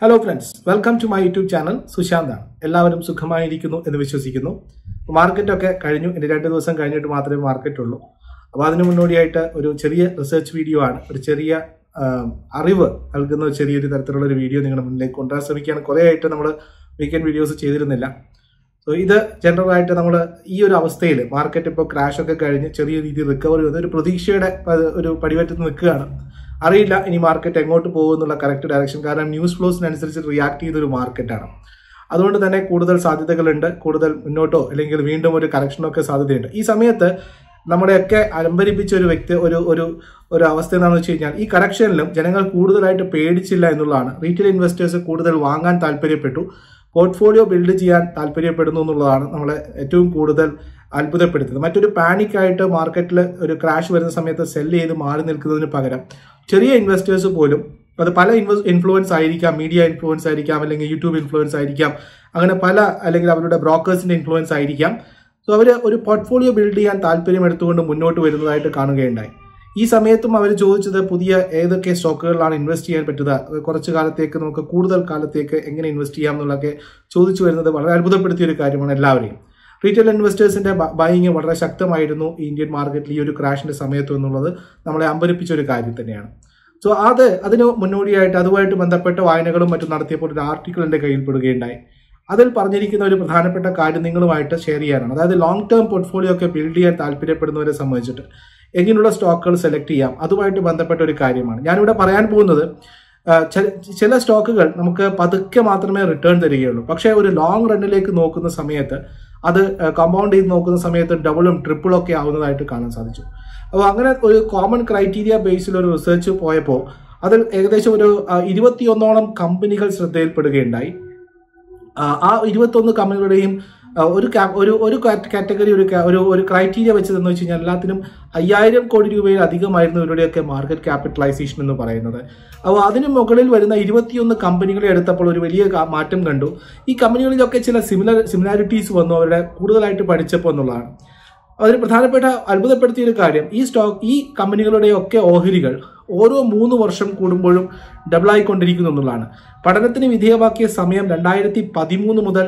Hello friends, welcome to my YouTube channel Sushant. എല്ലാവരും സുഖമായിരിക്കുന്നു എന്ന് വിശ്വസിക്കുന്നു. മാർക്കറ്റ് ഒക്കെ കഴിഞ്ഞു. ഇനി 2 ദിവസം കഴിഞ്ഞിട്ട് മാത്രമേ മാർക്കറ്റ് ഉള്ളൂ. അപ്പോൾ അതിനു മുന്നോടിയായിട്ട് ഒരു ചെറിയ റിസർച്ച് വീഡിയോ ആണ്. ഒരു ചെറിയ അറിവ് നൽകുന്ന ചെറിയൊരു തരത്തിലുള്ള ഒരു വീഡിയോ നിങ്ങളുടെ മുന്നിലേക്ക് കൊണ്ടുവരാൻ ശ്രമിക്കുകയാണ്. കുറേ ആയിട്ട് നമ്മൾ വീക്കെൻഡ് വീഡിയോസ് ചെയ്തിരുന്നില്ല. സോ ഇത് ജനറൽ ആയിട്ട് നമ്മൾ ഈ ഒരു അവസ്ഥയിൽ മാർക്കറ്റ് ഇപ്പോൾ ക്രാഷ് ഒക്കെ കഴിഞ്ഞ് ചെറിയ രീതിയിൽ റിക്കവറി വന്ന് ഒരു പ്രതീക്ഷയുടെ ഒരു പടിവറ്റത്ത് നിൽക്കുകയാണ്. അറിയില്ല ഇനി മാർക്കറ്റ് എങ്ങോട്ട് പോകുമെന്നുള്ള കറക്റ്റ് ഡയറക്ഷൻ. കാരണം ന്യൂസ് ഫ്ലോസിനനുസരിച്ച് റിയാക്ട് ചെയ്തൊരു മാർക്കറ്റാണ്. അതുകൊണ്ട് തന്നെ കൂടുതൽ സാധ്യതകളുണ്ട്. കൂടുതൽ മുന്നോട്ടോ അല്ലെങ്കിൽ വീണ്ടും ഒരു കറക്ഷനൊക്കെ സാധ്യതയുണ്ട്. ഈ സമയത്ത് നമ്മളെയൊക്കെ അലമ്പരിപ്പിച്ച ഒരു വ്യക്തി ഒരു അവസ്ഥ എന്താണെന്ന് വെച്ച് കഴിഞ്ഞാൽ ഈ കറക്ഷനിലും ജനങ്ങൾ കൂടുതലായിട്ട് പേടിച്ചില്ല എന്നുള്ളതാണ്. റീറ്റെയിൽ ഇൻവെസ്റ്റേഴ്സ് കൂടുതൽ വാങ്ങാൻ താല്പര്യപ്പെട്ടു, പോർട്ട്ഫോളിയോ ബിൽഡ് ചെയ്യാൻ താല്പര്യപ്പെടുന്നു എന്നുള്ളതാണ് നമ്മളെ ഏറ്റവും കൂടുതൽ അത്ഭുതപ്പെടുത്തുന്നത്. മറ്റൊരു പാനിക്കായിട്ട് മാർക്കറ്റിൽ ഒരു ക്രാഷ് വരുന്ന സമയത്ത് സെല്ല് ചെയ്ത് മാറി നിൽക്കുന്നതിന് പകരം ചെറിയ ഇൻവെസ്റ്റേഴ്സ് പോലും, അത് പല ഇൻഫ്ലുവൻസ് ആയിരിക്കാം, മീഡിയ ഇൻഫ്ലുവൻസ് ആയിരിക്കാം, അല്ലെങ്കിൽ യൂട്യൂബ് ഇൻഫ്ലുവൻസ് ആയിരിക്കാം, അങ്ങനെ പല, അല്ലെങ്കിൽ അവരുടെ ബ്രോക്കേഴ്സിന്റെ ഇൻഫ്ലുവൻസ് ആയിരിക്കാം. സോ അവർ ഒരു പോർട്ട്ഫോളിയോ ബിൽഡ് ചെയ്യാൻ താല്പര്യം എടുത്തുകൊണ്ട് മുന്നോട്ട് വരുന്നതായിട്ട് കാണുകയുണ്ടായി. ഈ സമയത്തും അവർ ചോദിച്ചത് പുതിയ ഏതൊക്കെ സ്റ്റോക്കുകളിലാണ് ഇൻവെസ്റ്റ് ചെയ്യാൻ പറ്റുക, കുറച്ച് കാലത്തേക്ക് നമുക്ക് കൂടുതൽ കാലത്തേക്ക് എങ്ങനെ ഇൻവെസ്റ്റ് ചെയ്യാം എന്നുള്ളതൊക്കെ ചോദിച്ചു വരുന്നത് വളരെ അത്ഭുതപ്പെടുത്തിയ ഒരു കാര്യമാണ് എല്ലാവരെയും. റീറ്റെയിൽ ഇൻവെസ്റ്റേഴ്സിന്റെ ബൈയിങ് വളരെ ശക്തമായിരുന്നു ഇന്ത്യൻ മാർക്കറ്റിൽ ഈ ഒരു ക്രാഷിന്റെ സമയത്ത് എന്നുള്ളത് നമ്മളെ അമ്പരിപ്പിച്ച ഒരു കാര്യം തന്നെയാണ്. സോ അതിന് മുന്നോടിയായിട്ട് അതുമായിട്ട് ബന്ധപ്പെട്ട വായനകളും മറ്റും നടത്തിയപ്പോൾ ഒരു ആർട്ടിക്കിൾ എൻ്റെ കയ്യിൽപ്പെടുകയുണ്ടായി. അതിൽ പറഞ്ഞിരിക്കുന്ന ഒരു പ്രധാനപ്പെട്ട കാര്യം നിങ്ങളുമായിട്ട് ഷെയർ ചെയ്യാനാണ്. അതായത് ലോങ് ടേം പോർട്ട്ഫോളിയോ ഒക്കെ ബിൽഡ് ചെയ്യാൻ താല്പര്യപ്പെടുന്നവരെ സംബന്ധിച്ചിട്ട് എങ്ങനെയുള്ള സ്റ്റോക്കുകൾ സെലക്ട് ചെയ്യാം, അതുമായിട്ട് ബന്ധപ്പെട്ട ഒരു കാര്യമാണ് ഞാനിവിടെ പറയാൻ പോകുന്നത്. ചില സ്റ്റോക്കുകൾ നമുക്ക് പതുക്കെ മാത്രമേ റിട്ടേൺ തരികയുള്ളൂ. പക്ഷേ ഒരു ലോങ് റണ്ണിലേക്ക് നോക്കുന്ന സമയത്ത് അത് കമ്പൗണ്ട് ചെയ്ത് നോക്കുന്ന സമയത്ത് ഡബിളും ട്രിപ്പിളും ഒക്കെ ആവുന്നതായിട്ട് കാണാൻ സാധിച്ചു. അപ്പോൾ അങ്ങനെ ഒരു കോമൺ ക്രൈറ്റീരിയ ബേസിൽ ഒരു റിസർച്ച് പോയപ്പോൾ അതിൽ ഏകദേശം ഒരു 21ഓളം കമ്പനികൾ ശ്രദ്ധയിൽപ്പെടുകയുണ്ടായി. ആ 21 കമ്പനികളുടെയും ഒരു കാറ്റഗറി ഒരു ക്രൈറ്റീരിയ വെച്ചതെന്ന് വെച്ച് കഴിഞ്ഞാൽ എല്ലാത്തിനും 5000 കോടി രൂപയിൽ അധികമായിരുന്നു ഇവരുടെയൊക്കെ മാർക്കറ്റ് ക്യാപിറ്റലൈസേഷൻ എന്ന് പറയുന്നത്. അപ്പോൾ അതിന് മുകളിൽ വരുന്ന 21 കമ്പനികളെ എടുത്തപ്പോൾ ഒരു വലിയ മാറ്റം കണ്ടു. ഈ കമ്പനികളിലൊക്കെ ചില സിമിലാരിറ്റീസ് വന്നു അവരുടെ കൂടുതലായിട്ട് പഠിച്ചപ്പോൾ എന്നുള്ളതാണ്. അതിന് പ്രധാനപ്പെട്ട അത്ഭുതപ്പെടുത്തിയ ഒരു കാര്യം, ഈ കമ്പനികളുടെയൊക്കെ ഓഹരികൾ ഓരോ 3 വർഷം കൂടുമ്പോഴും ഡബിളായിക്കൊണ്ടിരിക്കുന്നു എന്നുള്ളതാണ്. പഠനത്തിന് വിധേയമാക്കിയ സമയം 2013 മുതൽ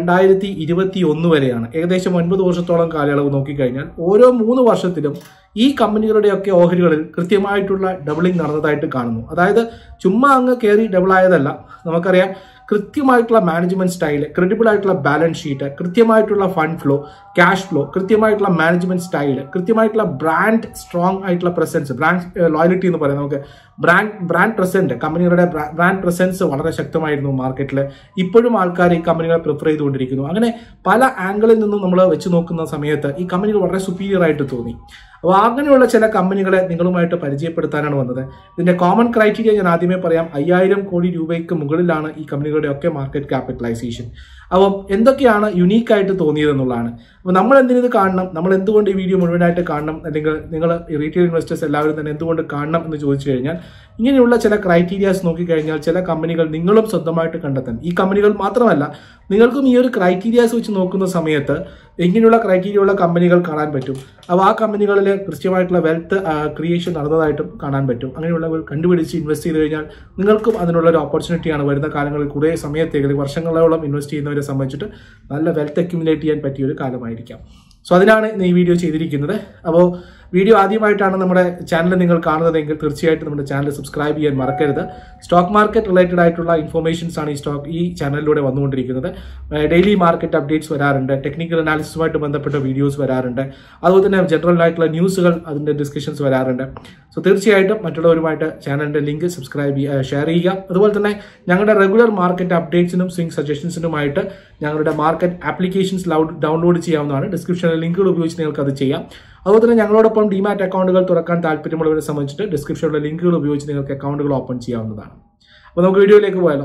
2021 വരെയാണ്. ഏകദേശം 9 വർഷത്തോളം കാലയളവ് നോക്കിക്കഴിഞ്ഞാൽ ഓരോ 3 വർഷത്തിലും ഈ കമ്പനികളുടെയൊക്കെ ഓഹരികളിൽ കൃത്യമായിട്ടുള്ള ഡബിളിംഗ് നടന്നതായിട്ട് കാണുന്നു. അതായത് ചുമ്മാ അങ്ങ് കയറി ഡബിൾ ആയതല്ല. നമുക്കറിയാം കൃത്യമായിട്ടുള്ള മാനേജ്മെന്റ് സ്റ്റൈല്, ക്രെഡിബിൾ ആയിട്ടുള്ള ബാലൻസ് ഷീറ്റ്, കൃത്യമായിട്ടുള്ള ഫണ്ട് ഫ്ലോ, ക്യാഷ് ഫ്ലോ, കൃത്യമായിട്ടുള്ള മാനേജ്മെന്റ് സ്റ്റൈല്, കൃത്യമായിട്ടുള്ള ബ്രാൻഡ് സ്ട്രോങ് ആയിട്ടുള്ള പ്രസൻസ്, ബ്രാൻഡ് ലോയലിറ്റി എന്ന് പറയാം. നമുക്ക് ബ്രാൻഡ് പ്രസന്റ്, കമ്പനികളുടെ ബ്രാൻഡ് പ്രസൻസ് വളരെ ശക്തമായിരുന്നു മാർക്കറ്റിൽ. ഇപ്പോഴും ആൾക്കാർ ഈ കമ്പനികളെ പ്രിഫർ ചെയ്തുകൊണ്ടിരിക്കുന്നു. അങ്ങനെ പല ആംഗിളിൽ നിന്നും നമ്മൾ വെച്ച് നോക്കുന്ന സമയത്ത് ഈ കമ്പനികൾ വളരെ സുപ്പീരിയർ ആയിട്ട് തോന്നി. അപ്പോൾ അങ്ങനെയുള്ള ചില കമ്പനികളെ നിങ്ങളുമായിട്ട് പരിചയപ്പെടുത്താനാണ് വന്നത്. ഇതിന്റെ കോമൺ ക്രൈറ്റീരിയ ഞാൻ ആദ്യമേ പറയാം. 5000 കോടി രൂപയ്ക്ക് മുകളിലാണ് ഈ കമ്പനികളുടെ ഒക്കെ മാർക്കറ്റ് ക്യാപിറ്റലൈസേഷൻ. അപ്പം എന്തൊക്കെയാണ് യുണീക്കായിട്ട് തോന്നിയതെന്നുള്ളതാണ്. അപ്പോൾ നമ്മൾ എന്തിനത് കാണണം, നമ്മൾ എന്തുകൊണ്ട് ഈ വീഡിയോ മുഴുവനായിട്ട് കാണണം, അല്ലെങ്കിൽ നിങ്ങൾ റീറ്റെയിൽ ഇൻവെസ്റ്റേഴ്സ് എല്ലാവരും തന്നെ എന്തുകൊണ്ട് കാണണം എന്ന് ചോദിച്ചു കഴിഞ്ഞാൽ, ഇങ്ങനെയുള്ള ചില ക്രൈറ്റീരിയാസ് നോക്കിക്കഴിഞ്ഞാൽ ചില കമ്പനികൾ നിങ്ങളും സ്വന്തമായിട്ട് കണ്ടെത്താൻ, ഈ കമ്പനികൾ മാത്രമല്ല നിങ്ങൾക്കും ഈ ഒരു ക്രൈറ്റീരിയാസ് വെച്ച് നോക്കുന്ന സമയത്ത് ഇങ്ങനെയുള്ള ക്രൈറ്റീരിയ ഉള്ള കമ്പനികൾ കാണാൻ പറ്റും. അപ്പോൾ ആ കമ്പനികളിൽ കൃത്യമായിട്ടുള്ള വെൽത്ത് ക്രിയേഷൻ നടന്നതായിട്ടും കാണാൻ പറ്റും. അങ്ങനെയുള്ളവർ കണ്ടുപിടിച്ച് ഇൻവെസ്റ്റ് ചെയ്ത് കഴിഞ്ഞാൽ നിങ്ങൾക്കും അതിനുള്ള ഒരു ഓപ്പർച്യൂണിറ്റിയാണ് വരുന്ന കാലങ്ങളിൽ കുറേ സമയത്തേക്ക് വർഷങ്ങളോളം ഇൻവെസ്റ്റ് ചെയ്യുന്നവരെ സംബന്ധിച്ചിട്ട് നല്ല വെൽത്ത് അക്യുമുലേറ്റ് ചെയ്യാൻ പറ്റിയ ഒരു കാലമായിരിക്കാം. സോ അതിനാണ് ഇന്ന് ഈ വീഡിയോ ചെയ്തിരിക്കുന്നത്. അപ്പോൾ വീഡിയോ ആദ്യമായിട്ടാണ് നമ്മുടെ ചാനൽ നിങ്ങൾ കാണുന്നതെങ്കിൽ തീർച്ചയായിട്ടും നമ്മുടെ ചാനൽ സബ്സ്ക്രൈബ് ചെയ്യാൻ മറക്കരുത്. സ്റ്റോക്ക് മാർക്കറ്റ് റിലേറ്റഡ് ആയിട്ടുള്ള ഇൻഫർമേഷൻസ് ആണ് ഈ ചാനലിലൂടെ വന്നുകൊണ്ടിരിക്കുന്നത്. ഡെയിലി മാർക്കറ്റ് അപ്ഡേറ്റ്സ് വരാറുണ്ട്, ടെക്നിക്കൽ അനാലിസിസുമായിട്ട് ബന്ധപ്പെട്ട വീഡിയോസ് വരാറുണ്ട്, അതുപോലെ തന്നെ ജനറൽ ആയിട്ടുള്ള ന്യൂസുകൾ, അതിൻ്റെ ഡിസ്കഷൻസ് വരാറുണ്ട്. സോ തീർച്ചയായിട്ടും മറ്റുള്ളവരുമായിട്ട് ചാനലിൻ്റെ ലിങ്ക് ഷെയർ ചെയ്യുക. അതുപോലെ തന്നെ ഞങ്ങളുടെ റെഗുലർ മാർക്കറ്റ് അപ്ഡേറ്റ്സിനും സ്വിംഗ് സജഷൻസിനുമായിട്ട് ഞങ്ങളുടെ മാർക്കറ്റ് ആപ്ലിക്കേഷൻസ് ഡൗൺലോഡ് ചെയ്യാവുന്നതാണ്. ഡിസ്ക്രിപ്ഷനിൽ ലിങ്കുകൾ ഉപയോഗിച്ച് നിങ്ങൾക്ക് അത് ചെയ്യാം. അതുപോലെ തന്നെ ഞങ്ങളോടൊപ്പം ഡിമാറ്റ് അക്കൗണ്ടുകൾ തുറക്കാൻ താല്പര്യമുള്ളവരെ സംബന്ധിച്ചിട്ട് ഡിസ്ക്രിപ്ഷനിലെ ലിങ്കുകൾ ഉപയോഗിച്ച് നിങ്ങൾക്ക് അക്കൗണ്ടുകൾ ഓപ്പൺ ചെയ്യാവുന്നതാണ്. അപ്പോൾ നമുക്ക് വീഡിയോയിലേക്ക് പോയാലോ.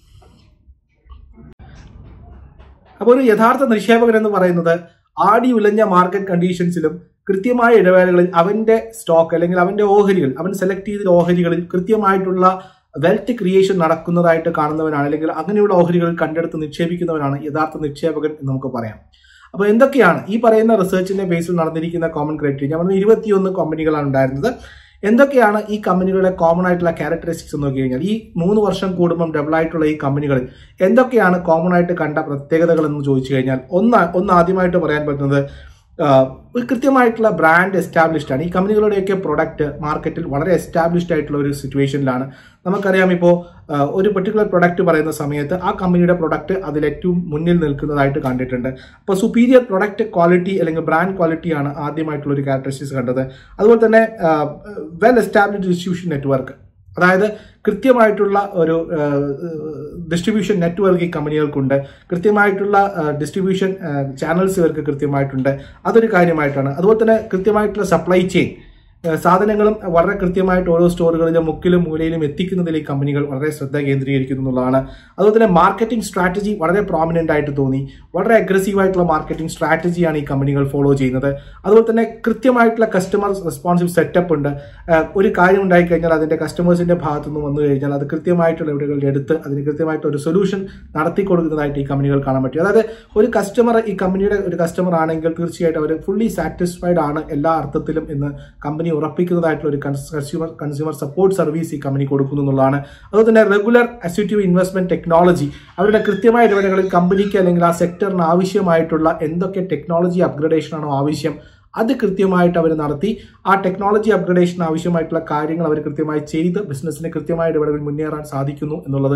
അപ്പോൾ ഒരു യഥാർത്ഥ നിക്ഷേപകൻ എന്ന് പറയുന്നത് ആടി ഉലഞ്ഞ മാർക്കറ്റ് കണ്ടീഷൻസിലും കൃത്യമായ ഇടവേളകളിൽ അവന്റെ സ്റ്റോക്ക് അല്ലെങ്കിൽ അവന്റെ ഓഹരികൾ, അവൻ സെലക്ട് ചെയ്ത ഓഹരികളിൽ കൃത്യമായിട്ടുള്ള വെൽത്ത് ക്രിയേഷൻ നടക്കുന്നതായിട്ട് കാണുന്നവനാണ്, അല്ലെങ്കിൽ അങ്ങനെയുള്ള ഓഹരികൾ കണ്ടെടുത്ത് നിക്ഷേപിക്കുന്നവനാണ് യഥാർത്ഥ നിക്ഷേപകൻ എന്ന് നമുക്ക് പറയാം. അപ്പോൾ എന്തൊക്കെയാണ് ഈ പറയുന്ന റിസർച്ചിന്റെ ബേസിൽ നടന്നിരിക്കുന്ന കോമൺ ക്രൈറ്റീരിയ? ഞാൻ പറഞ്ഞ 21 കമ്പനികളാണ് ഉണ്ടായിരുന്നത്. എന്തൊക്കെയാണ് ഈ കമ്പനികളുടെ കോമൺ ആയിട്ടുള്ള ക്യാരക്ടറിസ്റ്റിക്സ് എന്ന് നോക്കി കഴിഞ്ഞാൽ ഈ 3 വർഷം കൂടുമ്പം ഡബിൾ ആയിട്ടുള്ള ഈ കമ്പനികളിൽ എന്തൊക്കെയാണ് കോമൺ ആയിട്ട് കണ്ട പ്രത്യേകതകൾ എന്ന് ചോദിച്ചു കഴിഞ്ഞാൽ ഒന്ന് ആദ്യമായിട്ട് പറയാൻ പറ്റുന്നത് ഒരു കൃത്യമായിട്ടുള്ള ബ്രാൻഡ് എസ്റ്റാബ്ലിഷ്ഡ് ആണ്. ഈ കമ്പനികളുടെയൊക്കെ പ്രൊഡക്റ്റ് മാർക്കറ്റിൽ വളരെ എസ്റ്റാബ്ലിഷ്ഡ് ആയിട്ടുള്ള ഒരു സിറ്റുവേഷനിലാണ്. നമുക്കറിയാം ഇപ്പോൾ ഒരു പെർട്ടിക്കുലർ പ്രൊഡക്റ്റ് പറയുന്ന സമയത്ത് ആ കമ്പനിയുടെ പ്രൊഡക്റ്റ് അതിൽ ഏറ്റവും മുന്നിൽ നിൽക്കുന്നതായിട്ട് കണ്ടിട്ടുണ്ട്. അപ്പോൾ സുപ്പീരിയർ പ്രൊഡക്റ്റ് ക്വാളിറ്റി അല്ലെങ്കിൽ ബ്രാൻഡ് ക്വാളിറ്റിയാണ് ആദ്യമായിട്ടുള്ള ഒരു ക്യാരക്ടറിസ്റ്റിക്സ് കണ്ടത്. അതുപോലെ തന്നെ വെൽ എസ്റ്റാബ്ലിഷ്ഡ് ഡിസ്ട്രിബ്യൂഷൻ നെറ്റ്വർക്ക്, അതായത് കൃത്യമായിട്ടുള്ള ഒരു ഡിസ്ട്രിബ്യൂഷൻ നെറ്റ്വർക്ക് ഈ കമ്പനികൾക്കുണ്ട്, കൃത്യമായിട്ടുള്ള ഡിസ്ട്രിബ്യൂഷൻ ചാനൽസ് ഇവർക്ക് കൃത്യമായിട്ടുണ്ട്, അതൊരു കാര്യമായിട്ടാണ്. അതുപോലെ തന്നെ കൃത്യമായിട്ടുള്ള സപ്ലൈ ചെയിൻ, സാധനങ്ങളും വളരെ കൃത്യമായിട്ട് ഓരോ സ്റ്റോറുകളിലും മുക്കിലും മൂലയിലും എത്തിക്കുന്നതിൽ ഈ കമ്പനികൾ വളരെ ശ്രദ്ധ കേന്ദ്രീകരിക്കുന്നു എന്നുള്ളതാണ്. അതുപോലെ തന്നെ മാർക്കറ്റിംഗ് സ്ട്രാറ്റജി വളരെ പ്രോമിനന്റ് ആയിട്ട് തോന്നി. വളരെ അഗ്രസീവ് ആയിട്ടുള്ള മാർക്കറ്റിംഗ് സ്ട്രാറ്റജിയാണ് ഈ കമ്പനികൾ ഫോളോ ചെയ്യുന്നത്. അതുപോലെ തന്നെ കൃത്യമായിട്ടുള്ള കസ്റ്റമർ റെസ്പോൺസീവ് സെറ്റപ്പ് ഉണ്ട്. ഒരു കാര്യം ഉണ്ടായിക്കഴിഞ്ഞാൽ അതിന്റെ കസ്റ്റമേഴ്സിന്റെ ഭാഗത്തുനിന്ന് വന്നു കഴിഞ്ഞാൽ അത് കൃത്യമായിട്ടുള്ള എവിടെകളിൽ എടുത്ത് അതിന് കൃത്യമായിട്ട് ഒരു സൊല്യൂഷൻ നടത്തി കൊടുക്കുന്നതായിട്ട് ഈ കമ്പനികൾ കാണാൻ പറ്റും. അതായത് ഒരു കസ്റ്റമർ ഈ കമ്പനിയുടെ ഒരു കസ്റ്റമർ ആണെങ്കിൽ തീർച്ചയായിട്ടും അവർ ഫുള്ളി സാറ്റിസ്ഫൈഡ് ആണ് എല്ലാ അർത്ഥത്തിലും എന്ന് കമ്പനി ഉറപ്പിക്കുന്നതായിട്ടുള്ള ഒരു കൺസ്യൂമർ സപ്പോർട്ട് സർവീസ് ഈ കമ്പനി കൊടുക്കുന്നു എന്നുള്ളതാണ്. അതുപോലെ തന്നെ റെഗുലർ അസ്യൂട്ടീവ് ഇൻവെസ്റ്റ്മെന്റ് ടെക്നോളജി, അവരുടെ കൃത്യമായ ഇടപെടലുകളിൽ കമ്പനിക്ക് അല്ലെങ്കിൽ ആ സെക്ടറിന് ആവശ്യമായിട്ടുള്ള എന്തൊക്കെ ടെക്നോളജി അപ്ഗ്രഡേഷൻ ആണോ ആവശ്യം അത് കൃത്യമായിട്ട് അവർ നടത്തി ആ ടെക്നോളജി അപ്ഗ്രഡേഷൻ ആവശ്യമായിട്ടുള്ള കാര്യങ്ങൾ അവർ കൃത്യമായി ചെയ്ത് ബിസിനസ്സിന് കൃത്യമായ ഇടപെടലിൽ മുന്നേറാൻ സാധിക്കുന്നു എന്നുള്ളത്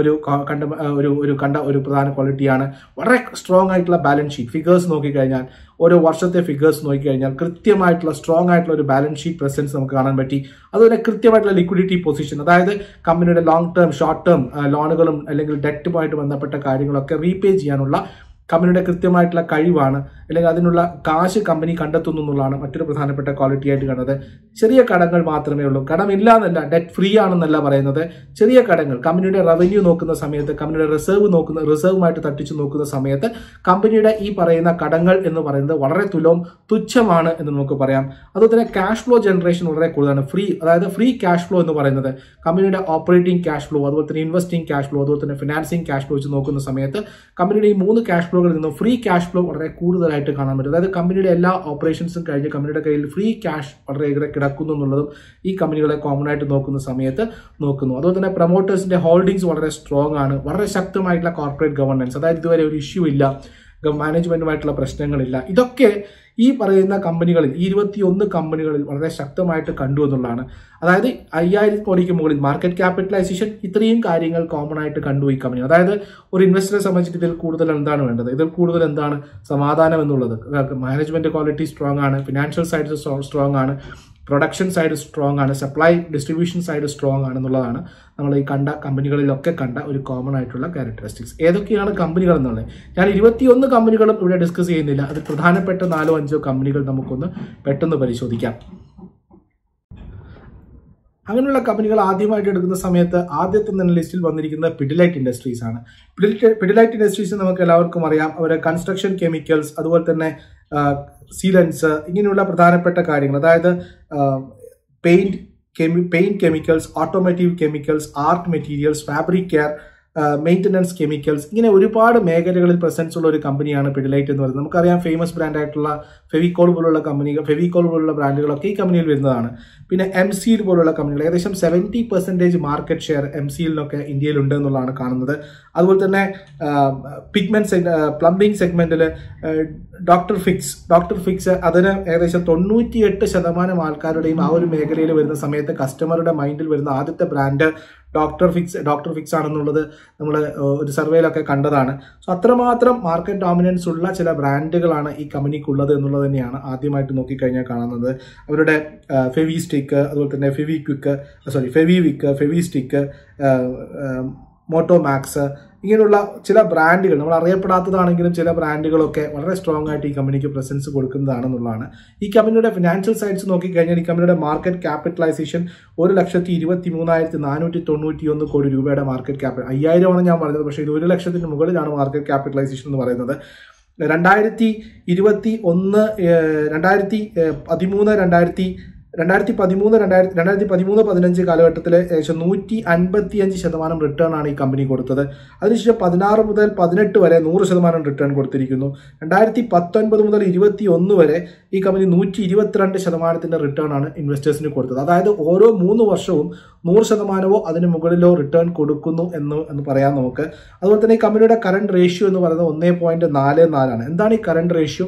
കണ്ട ഒരു പ്രധാന ക്വാളിറ്റിയാണ്. വളരെ സ്ട്രോങ് ആയിട്ടുള്ള ബാലൻസ് ഷീറ്റ് ഫിഗേഴ്സ് നോക്കിക്കഴിഞ്ഞാൽ ഓരോ വർഷത്തെ ഫിഗേഴ്സ് നോക്കിക്കഴിഞ്ഞാൽ കൃത്യമായിട്ടുള്ള സ്ട്രോങ് ആയിട്ടുള്ള ഒരു ബാലൻസ് ഷീറ്റ് പ്രസൻസ് നമുക്ക് കാണാൻ പറ്റി. അതുപോലെ കൃത്യമായിട്ടുള്ള ലിക്വിഡിറ്റി പൊസിഷൻ, അതായത് കമ്പനിയുടെ ലോങ് ടേം ഷോർട്ട് ടേം ലോണുകളും അല്ലെങ്കിൽ ഡെറ്റുമായിട്ട് ബന്ധപ്പെട്ട കാര്യങ്ങളൊക്കെ റീപേ ചെയ്യാനുള്ള കമ്പനിയുടെ കൃത്യമായിട്ടുള്ള കഴിവാണ്, അല്ലെങ്കിൽ അതിനുള്ള കാശ് കമ്പനി കണ്ടെത്തുന്നു എന്നുള്ളതാണ് മറ്റൊരു പ്രധാനപ്പെട്ട ക്വാളിറ്റി ആയിട്ട് കണ്ടത്. ചെറിയ കടങ്ങൾ മാത്രമേ ഉള്ളൂ, കടമില്ല എന്നല്ല, ഡെറ്റ് ഫ്രീ ആണെന്നല്ല പറയുന്നത്. ചെറിയ കടങ്ങൾ കമ്പനിയുടെ റവന്യൂ നോക്കുന്ന സമയത്ത്, കമ്പനിയുടെ റിസർവുമായിട്ട് തട്ടിച്ചു നോക്കുന്ന സമയത്ത് കമ്പനിയുടെ ഈ പറയുന്ന കടങ്ങൾ എന്ന് പറയുന്നത് വളരെ തുച്ഛമാണ് എന്ന് നമുക്ക് പറയാം. അതുപോലെ തന്നെ ക്യാഷ് ഫ്ലോ ജനറേഷൻ വളരെ കൂടുതലാണ്. അതായത് ഫ്രീ ക്യാഷ് ഫ്ലോ എന്ന് പറയുന്നത് കമ്പനിയുടെ ഓപ്പറേറ്റിംഗ് ക്യാഷ് ഫ്ലോ, അതുപോലെ തന്നെ ഇൻവെസ്റ്റിംഗ് ക്യാഷ് ഫ്ലോ, അതുപോലെ തന്നെ ഫിനാൻസിംഗ് ക്യാഷ് ഫ്ലോ വെച്ച് നോക്കുന്ന സമയത്ത് കമ്പനിയുടെ ഈ 3 ക്യാഷ് ഫ്ലോകളിൽ നിന്നും ഫ്രീ ക്യാഷ് ഫ്ലോ വളരെ കൂടുതലായിട്ട് കാണാൻ പറ്റും. അതായത് കമ്പനിയുടെ എല്ലാ ഓപ്പറേഷൻസും കഴിഞ്ഞ് കമ്പനിയുടെ കയ്യിൽ ഫ്രീ ക്യാഷ് വളരെയേറെ കിടക്കുന്നു എന്നുള്ളതും ഈ കമ്പനികളെ കോമൺ ആയിട്ട് നോക്കുന്ന സമയത്ത് നോക്കുന്നു. അതുപോലെ തന്നെ പ്രൊമോട്ടേഴ്സിന്റെ ഹോൾഡിംഗ്സ് വളരെ സ്ട്രോങ് ആണ്. വളരെ ശക്തമായിട്ടുള്ള കോർപ്പറേറ്റ് ഗവർണൻസ്, അതായത് ഇതുവരെ ഒരു ഇഷ്യൂ ഇല്ല, മാനേജ്മെന്റുമായിട്ടുള്ള പ്രശ്നങ്ങളില്ല. ഇതൊക്കെ ഈ പറയുന്ന കമ്പനികളിൽ 21 കമ്പനികളിൽ വളരെ ശക്തമായിട്ട് കണ്ടു എന്നുള്ളതാണ്. അതായത് 5000 കോടിക്ക് മുകളിൽ മാർക്കറ്റ് ക്യാപിറ്റലൈസേഷൻ, ഇത്രയും കാര്യങ്ങൾ കോമൺ ആയിട്ട് കണ്ടു ഈ കമ്പനി. അതായത് ഒരു ഇൻവെസ്റ്ററെ സംബന്ധിച്ചിട്ട് ഇതിൽ കൂടുതൽ എന്താണ് വേണ്ടത്? ഇതിൽ കൂടുതൽ എന്താണ് സമാധാനം എന്നുള്ളത്? മാനേജ്മെന്റ് ക്വാളിറ്റി സ്ട്രോങ് ആണ്, ഫിനാൻഷ്യൽ സൈഡ് സ്ട്രോങ് ആണ്, പ്രൊഡക്ഷൻ സൈഡ് സ്ട്രോങ് ആണ്, സപ്ലൈ ഡിസ്ട്രിബ്യൂഷൻ സൈഡ് സ്ട്രോങ് ആണെന്നുള്ളതാണ് നമ്മൾ ഈ കണ്ട കമ്പനികളിലൊക്കെ കണ്ട ഒരു കോമൺ ആയിട്ടുള്ള ക്യാരക്ടറിസ്റ്റിക്സ്. ഏതൊക്കെയാണ് കമ്പനികൾ എന്നുള്ളത് ഞാൻ 21 കമ്പനികളും ഇവിടെ ഡിസ്കസ് ചെയ്യുന്നില്ല. അതിൽ പ്രധാനപ്പെട്ട 4-5 കമ്പനികൾ നമുക്കൊന്ന് പെട്ടെന്ന് പരിശോധിക്കാം. അങ്ങനെയുള്ള കമ്പനികൾ ആദ്യമായിട്ട് എടുക്കുന്ന സമയത്ത് ആദ്യത്തെ തന്നെ ലിസ്റ്റിൽ വന്നിരിക്കുന്നത് പിഡിലൈറ്റ് ഇൻഡസ്ട്രീസ് ആണ്. പിഡിലൈറ്റ് ഇൻഡസ്ട്രീസ് നമുക്ക് എല്ലാവർക്കും അറിയാം. അവരെ കൺസ്ട്രക്ഷൻ കെമിക്കൽസ്, അതുപോലെ തന്നെ സീലൻസ്, ഇങ്ങനെയുള്ള പ്രധാനപ്പെട്ട കാര്യങ്ങൾ, അതായത് paint chemicals, automotive chemicals, art materials, fabric care, maintenance chemicals, ഇങ്ങനെ ഒരുപാട് മേഖലകളിൽ പ്രസൻസ് ഉള്ള ഒരു കമ്പനിയാണ് പിഡിലൈറ്റ് എന്ന് പറയുന്നത്. നമുക്കറിയാം ഫേമസ് ബ്രാൻഡ് ആയിട്ടുള്ള ഫെവിക്കോൾ പോലുള്ള ബ്രാൻഡുകളൊക്കെ ഈ കമ്പനിയിൽ വരുന്നതാണ്. പിന്നെ MCL പോലുള്ള കമ്പനികൾ ഏകദേശം 70% മാർക്കറ്റ് ഷെയർ MCLിനൊക്കെ ഇന്ത്യയിലുണ്ട് എന്നുള്ളതാണ് കാണുന്നത്. അതുപോലെ തന്നെ പ്ലംബിംഗ് സെഗ്മെന്റിൽ ഡോക്ടർ ഫിക്സ് അതിന് ഏകദേശം 98% ആൾക്കാരുടെയും ആ ഒരു മേഖലയിൽ വരുന്ന സമയത്ത് കസ്റ്റമറുടെ മൈൻഡിൽ വരുന്ന ആദ്യത്തെ ബ്രാൻഡ് ഡോക്ടർ ഫിക്സ് ആണെന്നുള്ളത് നമ്മൾ ഒരു സർവേയിലൊക്കെ കണ്ടതാണ്. സോ അത്രമാത്രം മാർക്കറ്റ് ഡോമിനൻസ് ഉള്ള ചില ബ്രാൻഡുകളാണ് ഈ കമ്പനിക്കുള്ളത് എന്നുള്ളത് തന്നെയാണ് ആദ്യമായിട്ട് നോക്കിക്കഴിഞ്ഞാൽ കാണുന്നത്. അവരുടെ ഫെവിസ്റ്റിക്ക്, അതുപോലെ തന്നെ ഫെവിവിക്ക്, ഫെവിസ്റ്റിക്ക്, മോട്ടോമാക്സ്, ഇങ്ങനെയുള്ള ചില ബ്രാൻഡുകൾ നമ്മൾ അറിയപ്പെടാത്തതാണെങ്കിലും ചില ബ്രാൻഡുകളൊക്കെ വളരെ സ്ട്രോങ് ആയിട്ട് ഈ കമ്പനിക്ക് പ്രസൻസ് കൊടുക്കുന്നതാണെന്നുള്ളതാണ്. ഈ കമ്പനിയുടെ ഫിനാൻഷ്യൽ സൈഡ്സ് നോക്കിക്കഴിഞ്ഞാൽ ഈ കമ്പനിയുടെ മാർക്കറ്റ് ക്യാപിറ്റലൈസേഷൻ 1,23,491 കോടി രൂപയുടെ മാർക്കറ്റ് ക്യാപിറ്റൽ. 5000 ആണ് ഞാൻ പറഞ്ഞത്, പക്ഷേ ഇത് 1 ലക്ഷത്തിന് മുകളിലാണ് മാർക്കറ്റ് ക്യാപിറ്റലൈസേഷൻ എന്ന് പറയുന്നത്. 2013, 2013-15 കാലഘട്ടത്തിൽ ഏകദേശം 155% റിട്ടേൺ ആണ് ഈ കമ്പനി കൊടുത്തത്. അതിനുശേഷം 16 മുതൽ 18 വരെ 100% റിട്ടേൺ കൊടുത്തിരിക്കുന്നു. 2019 മുതൽ 21 വരെ ഈ കമ്പനി 122% റിട്ടേൺ ആണ് ഇൻവെസ്റ്റേഴ്സിന് കൊടുത്തത്. അതായത് ഓരോ 3 വർഷവും 100%-ഓ അതിന് മുകളിലോ റിട്ടേൺ കൊടുക്കുന്നു എന്ന് പറയാം നമുക്ക്. അതുപോലെ തന്നെ ഈ കമ്പനിയുടെ കറന്റ് റേഷ്യോ എന്ന് പറയുന്നത് 1.44 ആണ്. എന്താണ് ഈ കറന്റ് റേഷ്യോ?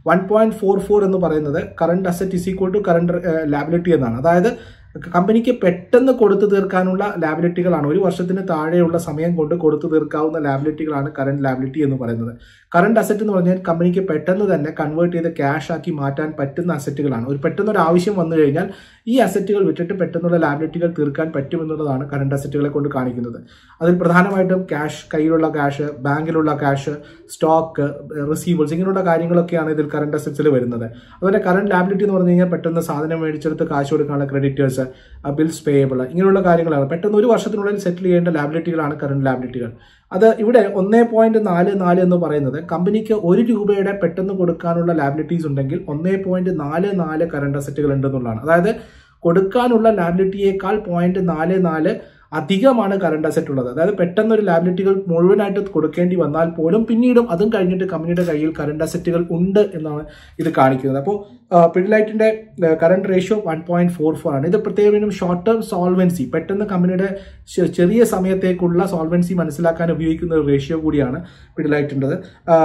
1.44 എന്ന് പറയുന്നത് current asset is equal to current liability എന്നാണ്. അതായത് കമ്പനിക്ക് പെട്ടെന്ന് കൊടുത്തു തീർക്കാനുള്ള ലാബിലിറ്റികളാണ്, ഒരു വർഷത്തിന് താഴെയുള്ള സമയം കൊണ്ട് കൊടുത്തു തീർക്കാവുന്ന ലാബിലിറ്റികളാണ് കറന്റ് ലാബിലിറ്റി എന്ന് പറയുന്നത്. കറന്റ് അസറ്റ് എന്ന് പറഞ്ഞാൽ കമ്പനിക്ക് പെട്ടെന്ന് തന്നെ കൺവേർട്ട് ചെയ്ത് ക്യാഷ് ആക്കി മാറ്റാൻ പറ്റുന്ന അസറ്റുകളാണ്. പെട്ടെന്നൊരു ആവശ്യം വന്നു കഴിഞ്ഞാൽ ഈ അസറ്റുകൾ വിട്ടിട്ട് പെട്ടെന്നുള്ള ലാബിലിറ്റികൾ തീർക്കാൻ പറ്റുമെന്നുള്ളതാണ് കറന്റ് അസറ്റുകളെ കൊണ്ട് കാണിക്കുന്നത്. അതിൽ പ്രധാനമായിട്ടും ക്യാഷ്, കയ്യിലുള്ള ക്യാഷ്, ബാങ്കിലുള്ള ക്യാഷ്, സ്റ്റോക്ക്, റിസീവബിൾസ്, ഇങ്ങനെയുള്ള കാര്യങ്ങളൊക്കെയാണ് ഇതിൽ കറന്റ് അസറ്റ്സിൽ വരുന്നത്. അതുപോലെ കറന്റ് ലാബിലിറ്റി എന്ന് പറഞ്ഞു കഴിഞ്ഞാൽ പെട്ടെന്ന് സാധനം മേടിച്ചെടുത്ത് കാശ് കൊടുക്കാനുള്ള ക്രെഡിറ്റേഴ്സ്, ബിൽസ് പേയബിൾ, ഇങ്ങനെയുള്ള കാര്യങ്ങളാണ്. പെട്ടെന്ന് ഒരു വർഷത്തിനുള്ളിൽ സെറ്റിൽ ചെയ്യേണ്ട ലാബിലിറ്റികളാണ് കറന്റ് ലാബിലിറ്റികൾ. അത് ഇവിടെ 1.44 എന്ന് പറയുന്നത് കമ്പനിക്ക് 1 രൂപയുടെ പെട്ടെന്ന് കൊടുക്കാനുള്ള ലാബിലിറ്റീസ് ഉണ്ടെങ്കിൽ 1.44 കറന്റ് അസറ്റുകൾ ഉണ്ടെന്നുള്ളതാണ്. അതായത് കൊടുക്കാനുള്ള ലാബിലിറ്റിയേക്കാൾ 0.44 അധികമാണ് കറന്റ് അസറ്റ് ഉള്ളത്. അതായത് പെട്ടെന്ന് ഒരു ലാബിലിറ്റികൾ മുഴുവനായിട്ട് കൊടുക്കേണ്ടി വന്നാൽ പോലും പിന്നീടും അതും കഴിഞ്ഞിട്ട് കമ്പനിയുടെ കയ്യിൽ കറന്റ് അസറ്റുകൾ ഉണ്ട് എന്നാണ് ഇത് കാണിക്കുന്നത്. അപ്പോൾ പിഡിലൈറ്റിന്റെ കറന്റ് റേഷ്യോ 1.44 ആണ്. ഇത് പ്രത്യേകം ഷോർട്ട് ടേം സോൾവൻസി, പെട്ടെന്ന് കമ്പനിയുടെ ചെറിയ സമയത്തേക്കുള്ള സോൾവൻസി മനസ്സിലാക്കാൻ ഉപയോഗിക്കുന്ന ഒരു റേഷ്യോ കൂടിയാണ് പിഡിലൈറ്റിൻ്റെത്.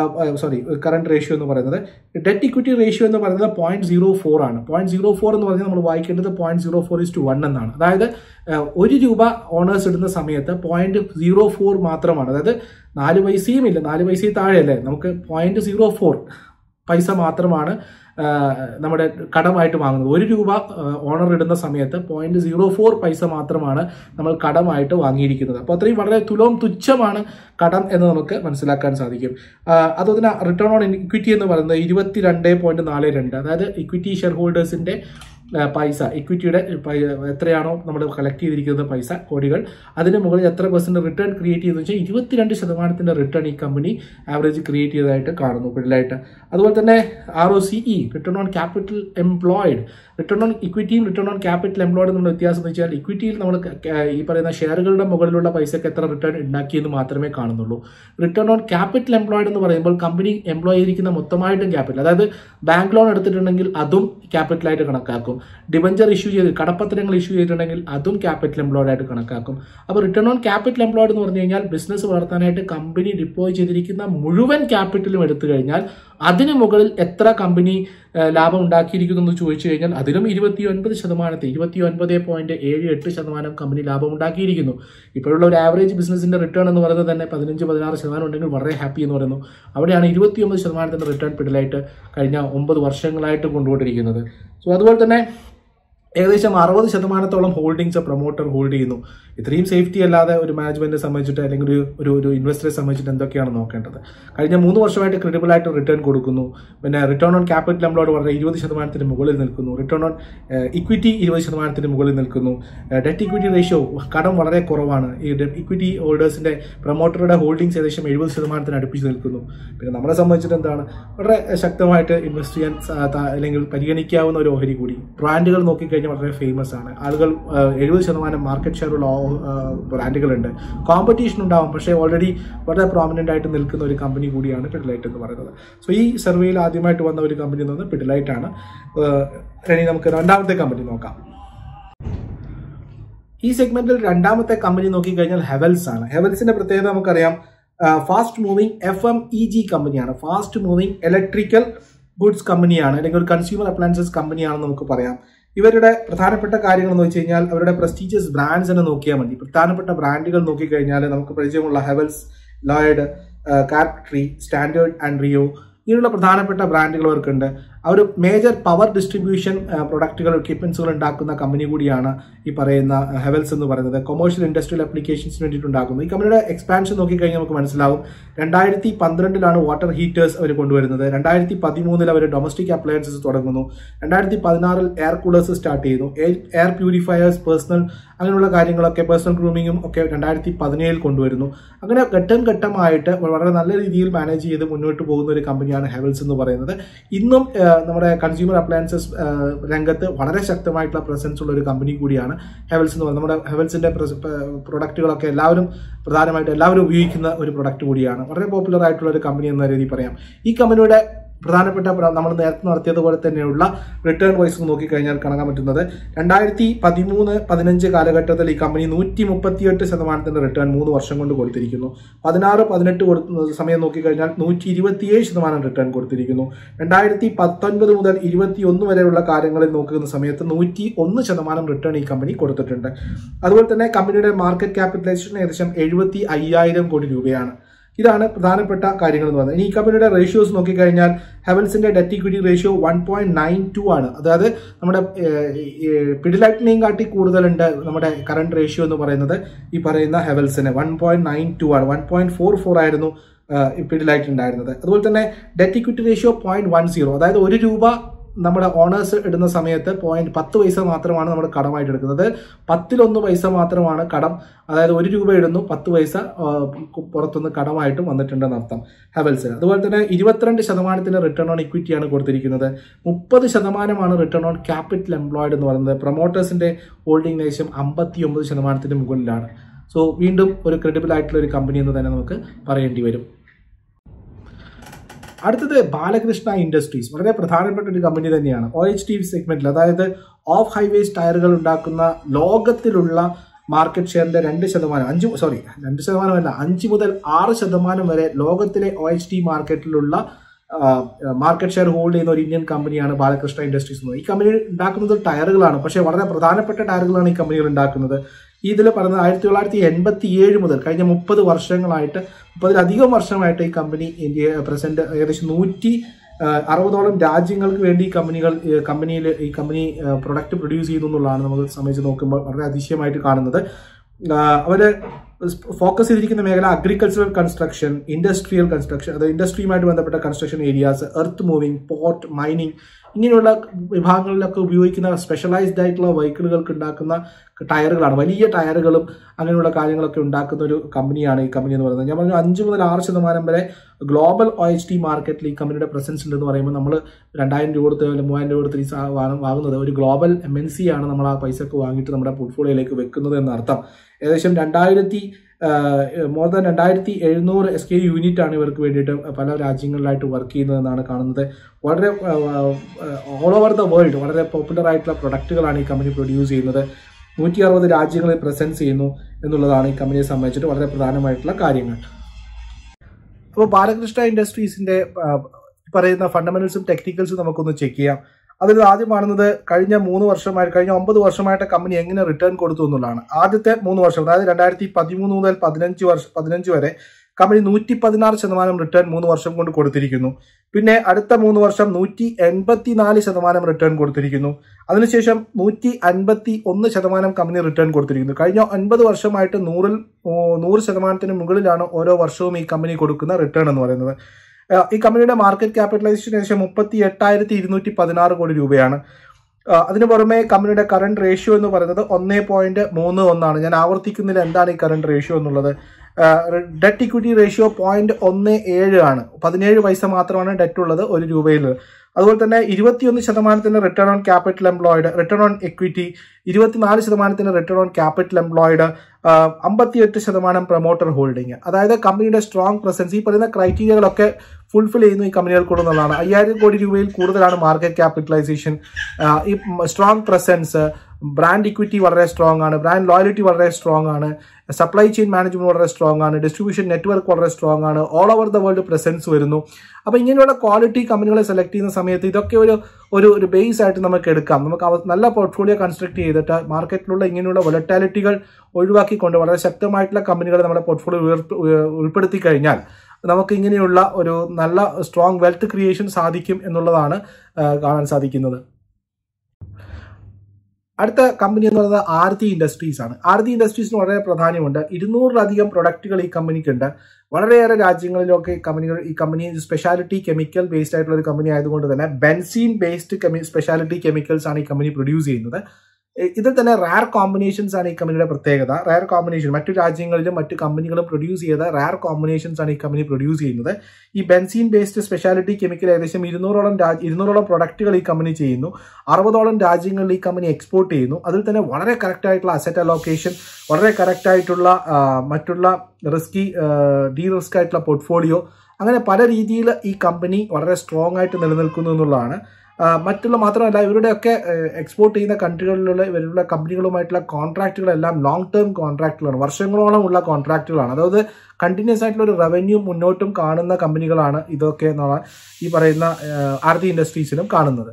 കറന്റ് റേഷ്യോ എന്ന് പറയുന്നത്. ഡെറ്റ് ഇക്വിറ്റി റേഷ്യോ എന്ന് പറയുന്നത് 0.04 ആണ്. 0.04 എന്ന് പറഞ്ഞാൽ നമ്മൾ വായിക്കേണ്ടത് 0.04:1 എന്നാണ്. അതായത് 1 രൂപ ഓണേഴ്സ് ഇടുന്ന സമയത്ത് 0.04 മാത്രമാണ്. അതായത് 4 പൈസയും ഇല്ല, 4 പൈസയും താഴെയല്ലേ, നമുക്ക് 0.04 പൈസ മാത്രമാണ് നമ്മുടെ കടമായിട്ട് വാങ്ങുന്നത്. 1 രൂപ ഓണർ ഇടുന്ന സമയത്ത് 0.04 പൈസ മാത്രമാണ് നമ്മൾ കടമായിട്ട് വാങ്ങിയിരിക്കുന്നത്. അപ്പോൾ അത്രയും വളരെ തുച്ഛമാണ് കടം എന്ന് നമുക്ക് മനസ്സിലാക്കാൻ സാധിക്കും. അതുപോലെ റിട്ടേൺ ഓൺ ഇക്വിറ്റി എന്ന് പറയുന്നത് 22.42. അതായത് ഇക്വിറ്റി ഷെയർ ഹോൾഡേഴ്സിന്റെ പൈസ, ഇക്വിറ്റിയുടെ എത്രയാണോ നമ്മൾ കളക്ട് ചെയ്തിരിക്കുന്ന പൈസ, കോടികൾ, അതിന് മുകളിൽ എത്ര % റിട്ടേൺ ക്രിയേറ്റ് ചെയ്തെന്ന് വെച്ചാൽ 22% റിട്ടേൺ ഈ കമ്പനി ആവറേജ് ക്രിയേറ്റ് ചെയ്തതായിട്ട് കാണുന്നു പിള്ളായിട്ട്. അതുപോലെ തന്നെ ROCE, return on capital employed, return on ഇക്വിറ്റിയും റിട്ടേൺ ഓൺ ക്യാപിറ്റൽ എംപ്ലോയിഡ് എന്നുള്ള വ്യത്യാസം എന്ന് വെച്ചാൽ ഇക്വിറ്റിയിൽ നമ്മൾ ഈ പറയുന്ന ഷെയറുകളുടെ മുകളിലുള്ള പൈസക്ക് എത്ര റിട്ടേൺ ഉണ്ടാക്കിയെന്ന് മാത്രമേ കാണുന്നുള്ളൂ. റിട്ടേൺ ഓൺ ക്യാപിറ്റൽ എംപ്ലോയിഡ് എന്ന് പറയുമ്പോൾ കമ്പനി എംപ്ലോയ് ചെയ്തിരിക്കുന്ന മൊത്തമായിട്ടും ക്യാപിറ്റൽ, അതായത് ബാങ്ക് ലോൺ എടുത്തിട്ടുണ്ടെങ്കിൽ അതും ക്യാപിറ്റലായിട്ട് കണക്കാക്കും. ഡിബഞ്ചർ ഇഷ്യൂ ചെയ്ത് കടപ്പത്രങ്ങൾ ഇഷ്യൂ ചെയ്തിട്ടുണ്ടെങ്കിൽ അതും ക്യാപിറ്റൽ എംപ്ലോയിഡ് ആയിട്ട് കണക്കാക്കും. അപ്പോൾ റിട്ടേൺ ഓൺ ക്യാപിറ്റൽ എംപ്ലോയിഡ് എന്ന് പറഞ്ഞു കഴിഞ്ഞാൽ ബിസിനസ് വളർത്താനായിട്ട് കമ്പനി ഡിപ്ലോയ് ചെയ്തിരിക്കുന്ന മുഴുവൻ ക്യാപിറ്റലും എടുത്തു കഴിഞ്ഞാൽ അതിന് മുകളിൽ എത്ര കമ്പനി ലാഭം ഉണ്ടാക്കിയിരിക്കുന്നു എന്ന് ചോദിച്ചു കഴിഞ്ഞാൽ അതിലും 29.78% കമ്പനി ലാഭം ഉണ്ടാക്കിയിരിക്കുന്നു. ഇപ്പോഴുള്ള ഒരു ആവറേജ് ബിസിനസിന്റെ റിട്ടേൺ എന്ന് പറയുന്നത് തന്നെ 15-16% ഉണ്ടെങ്കിൽ വളരെ ഹാപ്പി എന്ന് പറയുന്നു. അവിടെയാണ് 29% റിട്ടേൺ പിഡിലായിട്ട് കഴിഞ്ഞ 9 വർഷങ്ങളായിട്ട് കൊണ്ടുപോയിരിക്കുന്നത്. സോ അതുപോലെ തന്നെ ഏകദേശം 60% ഹോൾഡിങ്സ് പ്രൊമോട്ടർ ഹോൾഡ് ചെയ്യുന്നു. ഇത്രയും സേഫ്റ്റി അല്ലാതെ ഒരു മാനേജ്മെന്റിനെ സംബന്ധിച്ചിട്ട് അല്ലെങ്കിൽ ഒരു ഇൻവെസ്റ്ററെ സംബന്ധിച്ചിട്ട് എന്തൊക്കെയാണ് നോക്കേണ്ടത്? കഴിഞ്ഞ 3 വർഷമായിട്ട് ക്രെഡിബിൾ ആയിട്ട് റിട്ടേൺ കൊടുക്കുന്നു. പിന്നെ റിട്ടേൺ ഓൺ ക്യാപിറ്റൽ എംപ്ലോയിഡ് വളരെ 20% മുകളിൽ നിൽക്കുന്നു. റിട്ടേൺ ഓൺ ഇക്വിറ്റി 20% മുകളിൽ നിൽക്കുന്നു. ഡെറ്റ് ഇക്വിറ്റി റേഷ്യോ കടം വളരെ കുറവാണ്. ഈ ഇക്വിറ്റി ഹോൾഡേഴ്സിന്റെ പ്രൊമോട്ടറുടെ ഹോൾഡിങ്സ് ഏകദേശം 70% അടുപ്പിച്ച് നിൽക്കുന്നു. പിന്നെ നമ്മളെ സംബന്ധിച്ചിട്ട് എന്താണ്, വളരെ ശക്തമായിട്ട് ഇൻവെസ്റ്റ് ചെയ്യാൻ അല്ലെങ്കിൽ പരിഗണിക്കാവുന്ന ഒരു ഓഹരി കൂടി. ബ്രാൻഡുകൾ നോക്കിക്കഴിഞ്ഞാൽ വളരെ ഫേമസ് ആണ്. ആളുകൾ 70% മാർക്കറ്റ് ഷെയർ ഉള്ള ബ്രാൻഡുകളുണ്ട്. കോമ്പറ്റീഷൻ ഉണ്ടാവും, പക്ഷേ ഓൾറെഡി വളരെ പ്രോമിനന്റ് ആയിട്ട് നിൽക്കുന്ന ഒരു കമ്പനി കൂടിയാണ് പിഡിലൈറ്റ് എന്ന് പറയുന്നത്. സോ ഈ സർവേയിൽ ആദ്യമായിട്ട് വന്ന ഒരു കമ്പനി എന്ന് പറയുന്നത് പിഡിലൈറ്റ് ആണ്. ഇനി നമുക്ക് രണ്ടാമത്തെ കമ്പനി നോക്കാം. ഈ സെഗ്മെന്റിൽ രണ്ടാമത്തെ കമ്പനി നോക്കിക്കഴിഞ്ഞാൽ ഹെവൽസ് ആണ്. ഹെവൽസിന്റെ പ്രത്യേകത നമുക്കറിയാം, ഫാസ്റ്റ് മൂവിംഗ് FMEG കമ്പനിയാണ്. ഫാസ്റ്റ് മൂവിംഗ് ഇലക്ട്രിക്കൽ ഗുഡ്സ് കമ്പനിയാണ്, അല്ലെങ്കിൽ ഒരു കൺസ്യൂമർ അപ്ലയൻസസ് കമ്പനിയാണെന്ന് നമുക്ക് പറയാം. ഇവരുടെ പ്രധാനപ്പെട്ട കാര്യങ്ങൾ എന്ന് വെച്ച് കഴിഞ്ഞാൽ അവരുടെ പ്രസ്റ്റീജിയസ് ബ്രാൻഡ്സ് തന്നെ നോക്കിയാൽ മതി. പ്രധാനപ്പെട്ട ബ്രാൻഡുകൾ നോക്കിക്കഴിഞ്ഞാൽ നമുക്ക് പരിചയമുള്ള Havells, Lloyd, Crabtree, Standard and Reo, ഇങ്ങനെയുള്ള പ്രധാനപ്പെട്ട ബ്രാൻഡുകൾ അവർക്കുണ്ട്. അവർ മേജർ പവർ ഡിസ്ട്രിബ്യൂഷൻ പ്രൊഡക്റ്റുകൾ, എക്യുപ്മെന്റ്സുകൾ ഉണ്ടാക്കുന്ന കമ്പനി കൂടിയാണ് ഈ പറയുന്ന ഹെവൽസ് എന്ന് പറയുന്നത്. കൊമേഴ്ഷ്യൽ ഇൻഡസ്ട്രിയൽ ആപ്ലിക്കേഷൻസിന് വേണ്ടിയിട്ട് ഉണ്ടാക്കുന്നു. ഈ കമ്പനിയുടെ എക്സ്പാൻഷൻ നോക്കിക്കഴിഞ്ഞാൽ നമുക്ക് മനസ്സിലാവും. 2012 വാട്ടർ ഹീറ്റേഴ്സ് അവർ കൊണ്ടുവരുന്നത്. 2013 അവർ ഡൊമസ്റ്റിക് അപ്ലയൻസസ് തുടങ്ങുന്നു. 2016 എയർ കൂളേഴ്സ് സ്റ്റാർട്ട് ചെയ്യുന്നു. എയർ പ്യൂരിഫയേഴ്സ്, പേഴ്സണൽ അങ്ങനെയുള്ള കാര്യങ്ങളൊക്കെ, പേഴ്സണൽ ഗ്രൂമിങ്ങും ഒക്കെ 2017 കൊണ്ടുവരുന്നു. അങ്ങനെ ഘട്ടം ഘട്ടമായിട്ട് വളരെ നല്ല രീതിയിൽ മാനേജ് ചെയ്ത് മുന്നോട്ട് പോകുന്ന ഒരു കമ്പനിയാണ് ഹെവൽസ് എന്ന് പറയുന്നത്. ഇന്നും നമ്മുടെ കൺസ്യൂമർ അപ്ലയൻസസ് രംഗത്ത് വളരെ ശക്തമായിട്ടുള്ള പ്രസൻസ് ഉള്ള ഒരു കമ്പനി കൂടിയാണ് ഹെവൽസ് എന്ന് പറയുന്നത്. നമ്മുടെ ഹെവൽസിന്റെ പ്രൊഡക്റ്റുകളൊക്കെ പ്രധാനമായിട്ട് എല്ലാവരും ഉപയോഗിക്കുന്ന ഒരു പ്രൊഡക്റ്റ് കൂടിയാണ്. വളരെ പോപ്പുലർ ആയിട്ടുള്ള ഒരു കമ്പനി എന്ന രീതിയിൽ പറയാം. ഈ കമ്പനിയുടെ പ്രധാനപ്പെട്ട നമ്മൾ നേരത്തെ നടത്തിയതുപോലെ തന്നെയുള്ള റിട്ടേൺ വൈസ് നോക്കിക്കഴിഞ്ഞാൽ കാണാൻ പറ്റുന്നത് 2013-15 കാലഘട്ടത്തിൽ ഈ കമ്പനി 138% റിട്ടേൺ 3 വർഷം കൊണ്ട് കൊടുത്തിരിക്കുന്നു. 16-18 സമയം നോക്കിക്കഴിഞ്ഞാൽ 127% റിട്ടേൺ കൊടുത്തിരിക്കുന്നു. 2019 മുതൽ 21 വരെയുള്ള കാര്യങ്ങളിൽ നോക്കുന്ന സമയത്ത് 101% റിട്ടേൺ ഈ കമ്പനി കൊടുത്തിട്ടുണ്ട്. അതുപോലെ തന്നെ കമ്പനിയുടെ മാർക്കറ്റ് ക്യാപിറ്റലൈസേഷൻ ഏകദേശം 75,000 കോടി രൂപയാണ്. ഇതാണ് പ്രധാനപ്പെട്ട കാര്യങ്ങൾ എന്ന് പറയുന്നത്. ഇനി ഈ കമ്പനിയുടെ റേഷ്യോസ് നോക്കിക്കഴിഞ്ഞാൽ ഹെവൽസിന്റെ ഡെറ്റ് ഇക്വിറ്റി റേഷ്യോ 1.92 ആണ്. അതായത് നമ്മുടെ പിഡിലൈറ്റിനെയും കാട്ടി കൂടുതലുണ്ട് നമ്മുടെ കറണ്ട് റേഷ്യോ എന്ന് പറയുന്നത് ഈ പറയുന്ന ഹെവൽസിന് 1.92 ആണ്. 1.44 ആയിരുന്നു പിഡിലൈറ്റ് ഉണ്ടായിരുന്നത്. അതുപോലെ തന്നെ ഡെറ്റ് ഇക്വിറ്റി റേഷ്യോ 0.10, അതായത് 1 രൂപ നമ്മുടെ ഓണേഴ്സ് ഇടുന്ന സമയത്ത് 10 പൈസ മാത്രമാണ് നമ്മൾ കടമായിട്ട് എടുക്കുന്നത്. 10 പൈസ മാത്രമാണ് കടം, അതായത് 1 രൂപ ഇടുന്നു 10 പൈസ പുറത്തുനിന്ന് കടമായിട്ടും വന്നിട്ടുണ്ടെന്ന് അർത്ഥം ഹെവൽസിന്. അതുപോലെ തന്നെ 22% റിട്ടേൺ ഓൺ ഇക്വിറ്റിയാണ് കൊടുത്തിരിക്കുന്നത്. 30% റിട്ടേൺ ഓൺ ക്യാപിറ്റൽ എംപ്ലോയിഡ് എന്ന് പറയുന്നത്. പ്രൊമോട്ടേഴ്സിന്റെ ഹോൾഡിംഗ് ഏകദേശം 59% മുകളിലാണ്. സോ വീണ്ടും ഒരു ക്രെഡിബിൾ ആയിട്ടുള്ള ഒരു കമ്പനി എന്ന് തന്നെ നമുക്ക് പറയേണ്ടി വരും. അടുത്തത് ബാലകൃഷ്ണ ഇൻഡസ്ട്രീസ്, വളരെ പ്രധാനപ്പെട്ട ഒരു കമ്പനി തന്നെയാണ്. OHT സെഗ്മെന്റിൽ, അതായത് ഓഫ് ഹൈവേസ് ടയറുകൾ ഉണ്ടാക്കുന്ന ലോകത്തിലുള്ള മാർക്കറ്റ് ഷെയറിന്റെ 5 മുതൽ 6% വരെ ലോകത്തിലെ OHT മാർക്കറ്റിലുള്ള മാർക്കറ്റ് ഷെയർ ഹോൾഡ് ചെയ്യുന്ന ഒരു ഇന്ത്യൻ കമ്പനിയാണ് ബാലകൃഷ്ണ ഇൻഡസ്ട്രീസ് എന്ന്. ഈ കമ്പനി ഉണ്ടാക്കുന്നത് ടയറുകളാണ്, പക്ഷേ വളരെ പ്രധാനപ്പെട്ട ടയറുകളാണ് ഈ കമ്പനികൾ ഉണ്ടാക്കുന്നത്. ഇതിൽ പറഞ്ഞത് 1987 മുതൽ കഴിഞ്ഞ 30 വർഷങ്ങളായിട്ട് 30-ലധികം വർഷമായിട്ട് ഈ കമ്പനി ഇന്ത്യ പ്രസന്റ് ഏകദേശം 160ഓളം രാജ്യങ്ങൾക്ക് വേണ്ടി ഈ കമ്പനി പ്രൊഡക്റ്റ് പ്രൊഡ്യൂസ് ചെയ്യുന്നു എന്നുള്ളതാണ് നമ്മൾ സംബന്ധിച്ച് നോക്കുമ്പോൾ വളരെ അതിശയമായിട്ട് കാണുന്നത്. അവര് ഫോക്കസ് ചെയ്തിരിക്കുന്ന മേഖല അഗ്രികൾച്ചറൽ കൺസ്ട്രക്ഷൻ, ഇൻഡസ്ട്രിയൽ കൺസ്ട്രക്ഷൻ, അതായത് ഇൻഡസ്ട്രിയുമായിട്ട് ബന്ധപ്പെട്ട construction areas, earth moving, port, mining, ഇങ്ങനെയുള്ള വിഭാഗങ്ങളിലൊക്കെ ഉപയോഗിക്കുന്ന സ്പെഷ്യലൈസ്ഡ് ആയിട്ടുള്ള വെഹിക്കിളുകൾക്ക് ഉണ്ടാക്കുന്ന ടയറുകളാണ്. വലിയ ടയറുകളും അങ്ങനെയുള്ള കാര്യങ്ങളൊക്കെ ഉണ്ടാക്കുന്ന ഒരു കമ്പനിയാണ് ഈ കമ്പനി എന്ന് പറയുന്നത്. ഞാൻ പറഞ്ഞു 5 മുതൽ 6% വരെ ഗ്ലോബൽ OHT മാർക്കറ്റിൽ ഈ കമ്പനിയുടെ പ്രസൻസ് ഉണ്ടെന്ന് പറയുമ്പോൾ നമ്മൾ 2,000 രൂപ കൊടുത്ത് 3,000 രൂപ കൊടുത്ത് വാങ്ങുന്നത് ഒരു ഗ്ലോബൽ MNC ആണ്. നമ്മൾ ആ പൈസക്ക് വാങ്ങിയിട്ട് നമ്മുടെ പോർട്ട്ഫോളിയോയിലേക്ക് വെക്കുന്നത് എന്നർത്ഥം. ഏകദേശം 2,700 SKU യൂണിറ്റ് ആണ് ഇവർക്ക് വേണ്ടിയിട്ട് പല രാജ്യങ്ങളിലായിട്ട് വർക്ക് ചെയ്യുന്നതെന്നാണ് കാണുന്നത്. വളരെ ഓൾ ഓവർ ദ വേൾഡ് വളരെ പോപ്പുലർ ആയിട്ടുള്ള പ്രൊഡക്റ്റുകളാണ് ഈ കമ്പനി പ്രൊഡ്യൂസ് ചെയ്യുന്നത്. 160 രാജ്യങ്ങളിൽ പ്രസൻസ് ചെയ്യുന്നു എന്നുള്ളതാണ് ഈ കമ്പനിയെ സംബന്ധിച്ചിട്ട് വളരെ പ്രധാനമായിട്ടുള്ള കാര്യങ്ങൾ. അപ്പോൾ ബാലകൃഷ്ണ ഇൻഡസ്ട്രീസിന്റെ പറയുന്ന ഫണ്ടമെന്റൽസും ടെക്നിക്കൽസും നമുക്കൊന്ന് ചെക്ക് ചെയ്യാം. അതിൽ ആദ്യം കാണുന്നത് കഴിഞ്ഞ 9 വർഷമായിട്ട് കമ്പനി എങ്ങനെ റിട്ടേൺ കൊടുത്തു എന്നുള്ളതാണ്. ആദ്യത്തെ 3 വർഷം, അതായത് 2013 മുതൽ 15 വരെ കമ്പനി 116% റിട്ടേൺ 3 വർഷം കൊണ്ട് കൊടുത്തിരിക്കുന്നു. പിന്നെ അടുത്ത 3 വർഷം 184% റിട്ടേൺ കൊടുത്തിരിക്കുന്നു. അതിനുശേഷം 151% കമ്പനി റിട്ടേൺ കൊടുത്തിരിക്കുന്നു. കഴിഞ്ഞ 9 വർഷമായിട്ട് 100% മുകളിലാണ് ഓരോ വർഷവും ഈ കമ്പനി കൊടുക്കുന്ന റിട്ടേൺ എന്ന് പറയുന്നത്. ഈ കമ്പനിയുടെ മാർക്കറ്റ് ക്യാപിറ്റലൈസേഷൻ ഏകദേശം 38,216 കോടി രൂപയാണ്. അതിനു പുറമെ കമ്പനിയുടെ കറണ്ട് റേഷ്യോ എന്ന് പറയുന്നത് 1.31 ഞാൻ ആവർത്തിക്കുന്നില്ല എന്താണ് ഈ കറണ്ട് റേഷ്യോ എന്നുള്ളത്. ഡെറ്റ് ഇക്വിറ്റി റേഷ്യോ 0.17 ആണ്. 17 പൈസ മാത്രമാണ് ഡെറ്റ് ഉള്ളത് 1 രൂപയിൽ. അതുപോലെ തന്നെ 21% return on capital employed, return on equity, 24% return on capital employed, 58% promoter holding. അതായത് കമ്പനിയുടെ സ്ട്രോങ് പ്രസൻസ്, ഈ പറയുന്ന ക്രൈറ്റീരിയകളൊക്കെ ഫുൾഫിൽ ചെയ്യുന്നു ഈ കമ്പനികൾക്കുള്ളതാണ്. 5,000 കോടി രൂപയിൽ കൂടുതലാണ് മാർക്കറ്റ് ക്യാപിറ്റലൈസേഷൻ, ഈ സ്ട്രോങ് പ്രസൻസ്, ബ്രാൻഡ് ഇക്വിറ്റി വളരെ സ്ട്രോങ് ആണ്, ബ്രാൻഡ് ലോയലിറ്റി വളരെ സ്ട്രോങ് ആണ്, സപ്ലൈ ചെയിൻ മാനേജ്മെന്റ് വളരെ സ്ട്രോങ് ആണ്, ഡിസ്ട്രിബ്യൂഷൻ നെറ്റ്വർക്ക് വളരെ സ്ട്രോങ് ആണ്, all over the world presence വരുന്നു. അപ്പോൾ ഇങ്ങനെയുള്ള ക്വാളിറ്റി കമ്പനികളെ സെലക്ട് ചെയ്യുന്ന സമയത്ത് ഇതൊക്കെ ഒരു ബേസ് ആയിട്ട് നമുക്ക് എടുക്കാം. നമുക്ക് നല്ല പോർട്ട്ഫോളിയോ കൺസ്ട്രക്ട് ചെയ്തിട്ട് മാർക്കറ്റിലുള്ള ഇങ്ങനെയുള്ള വൊളറ്റാലിറ്റികൾ ഒഴിവാക്കിക്കൊണ്ട് വളരെ ശക്തമായിട്ടുള്ള കമ്പനികളെ നമ്മുടെ പോർട്ട്ഫോളിയോ ഉൾപ്പെടുത്തി കഴിഞ്ഞാൽ നമുക്ക് ഇങ്ങനെയുള്ള ഒരു നല്ല സ്ട്രോങ് വെൽത്ത് ക്രിയേഷൻ സാധിക്കും എന്നുള്ളതാണ് കാണാൻ സാധിക്കുന്നത്. അടുത്ത കമ്പനി എന്ന് പറയുന്നത് ആർതി ഇൻഡസ്ട്രീസ് ആണ്. ആർതി ഇൻഡസ്ട്രീസിന് വളരെ പ്രാധാന്യമുണ്ട്. 200-ലധികം പ്രൊഡക്റ്റുകൾ ഈ കമ്പനിക്കുണ്ട്. വളരെയേറെ രാജ്യങ്ങളിലൊക്കെ ഈ കമ്പനി സ്പെഷ്യാലിറ്റി കെമിക്കൽ ബേസ്ഡ് ആയിട്ടുള്ള ഒരു കമ്പനി ആയതുകൊണ്ട് തന്നെ ബെൻസീൻ ബേസ്ഡ് സ്പെഷ്യാലിറ്റി കെമിക്കൽസ് ആണ് ഈ കമ്പനി പ്രൊഡ്യൂസ് ചെയ്യുന്നത്. ഇതിൽ തന്നെ റയർ കോമ്പിനേഷൻസ് ആണ് ഈ കമ്പനിയുടെ പ്രത്യേകത. റയർ കോമ്പിനേഷൻ മറ്റു രാജ്യങ്ങളിലും മറ്റു കമ്പനികളും പ്രൊഡ്യൂസ് ചെയ്ത റയർ കോമ്പിനേഷൻസ് ആണ് ഈ കമ്പനി പ്രൊഡ്യൂസ് ചെയ്യുന്നത്. ഈ ബെൻസീൻ ബേസ്ഡ് സ്പെഷ്യാലിറ്റി കെമിക്കൽ ഏകദേശം 200ഓളം പ്രൊഡക്റ്റുകൾ ഈ കമ്പനി ചെയ്യുന്നു. 60ഓളം രാജ്യങ്ങളിൽ ഈ കമ്പനി എക്സ്പോർട്ട് ചെയ്യുന്നു. അതിൽ തന്നെ വളരെ കറക്റ്റ് ആയിട്ടുള്ള അസറ്റ് അലോക്കേഷൻ, വളരെ കറക്റ്റ് ആയിട്ടുള്ള മറ്റുള്ള ഡി റിസ്ക് ആയിട്ടുള്ള പോർട്ട്ഫോളിയോ, അങ്ങനെ പല രീതിയിൽ ഈ കമ്പനി വളരെ സ്ട്രോങ് ആയിട്ട് നിലനിൽക്കുന്നു എന്നുള്ളതാണ്. മാത്രമല്ല ഇവരുടെയൊക്കെ എക്സ്പോർട്ട് ചെയ്യുന്ന കൺട്രികളിലുള്ള ഇവരുടെ കമ്പനികളുമായിട്ടുള്ള കോൺട്രാക്റ്റുകളെല്ലാം ലോങ് ടേം കോൺട്രാക്റ്റുകളാണ്, വർഷങ്ങളോളം ഉള്ള കോൺട്രാക്റ്റുകളാണ്. അതായത് കണ്ടിന്യൂസ് ആയിട്ടുള്ള ഒരു റവന്യൂ മുന്നോട്ടും കാണുന്ന കമ്പനികളാണ് ഇതൊക്കെ എന്നുള്ള ഈ പറയുന്ന ആർതി ഇൻഡസ്ട്രീസിലും കാണുന്നത്.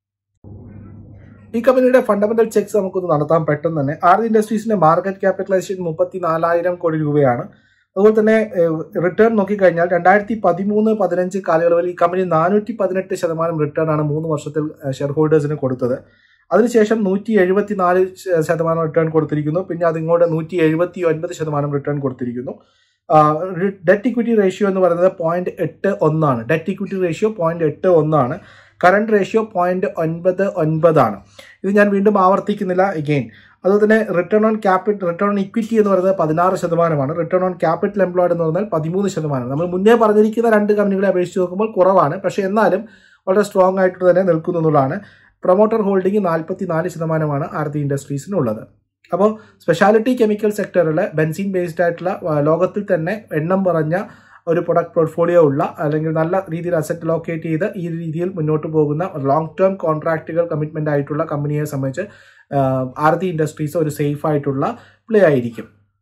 ഈ കമ്പനിയുടെ ഫണ്ടമെന്റൽ ചെക്സ് നമുക്കൊന്ന് നടത്താൻ പെട്ടെന്ന് തന്നെ. ആർതി ഇൻഡസ്ട്രീസിന്റെ മാർക്കറ്റ് ക്യാപിറ്റലൈസേഷൻ 34,000 കോടി രൂപയാണ്. അതുപോലെ തന്നെ റിട്ടേൺ നോക്കിക്കഴിഞ്ഞാൽ 2013-15 കാലയളവിൽ ഈ കമ്പനി 418% റിട്ടേൺ ആണ് 3 വർഷത്തിൽ ഷെയർ ഹോൾഡേഴ്സിന് കൊടുത്തത്. അതിനുശേഷം 174% റിട്ടേൺ കൊടുത്തിരിക്കുന്നു. പിന്നെ അതിങ്ങോട്ട് 179% റിട്ടേൺ കൊടുത്തിരിക്കുന്നു. ഡെറ്റ് ഇക്വിറ്റി റേഷ്യോ എന്ന് പറയുന്നത് 0.81 ആണ്. ഡെറ്റ് ഇക്വിറ്റി റേഷ്യോ 0.81 ആണ്. കറണ്ട് റേഷ്യോ 0.99 ആണ്. ഇത് ഞാൻ വീണ്ടും ആവർത്തിക്കുന്നില്ല അഗെയിൻ. അതുപോലെ തന്നെ റിട്ടേൺ ഓൺ ഇക്വിറ്റി എന്ന് പറയുന്നത് 16%. റിട്ടേൺ ഓൺ ക്യാപിറ്റൽ എംപ്ലോയ്ഡ് എന്ന് പറഞ്ഞാൽ 13%. നമ്മൾ മുന്നേ പറഞ്ഞിരിക്കുന്ന 2 കമ്പനികളെ അപേക്ഷിച്ച് നോക്കുമ്പോൾ കുറവാണ്, പക്ഷേ എന്നാലും വളരെ സ്ട്രോങ് ആയിട്ട് തന്നെ നിൽക്കുന്നു എന്നുള്ളതാണ്. പ്രൊമോട്ടർ ഹോൾഡിംഗ് 44% ആർതി ഇൻഡസ്ട്രീസിനുള്ളത്. അപ്പോൾ സ്പെഷ്യാലിറ്റി കെമിക്കൽ സെക്ടറിൽ ബെൻസീൻ ബേസ്ഡ് ആയിട്ടുള്ള ലോകത്തിൽ തന്നെ എണ്ണം പറഞ്ഞ ഒരു പ്രൊഡക്റ്റ് പോർട്ട്ഫോളിയോ ഉള്ള അല്ലെങ്കിൽ നല്ല രീതിയിൽ അസറ്റ് ലൊക്കേറ്റ് ചെയ്ത് ഈ രീതിയിൽ മുന്നോട്ട് പോകുന്ന ലോങ് ടേം കോൺട്രാക്റ്റുകൾ കമ്മിറ്റ്മെന്റ് ആയിട്ടുള്ള കമ്പനിയെ സംബന്ധിച്ച് ആർതി ഇൻഡസ്ട്രീസ് ഒരു സേഫ് ആയിട്ടുള്ള പ്ലേ ആയിരിക്കും.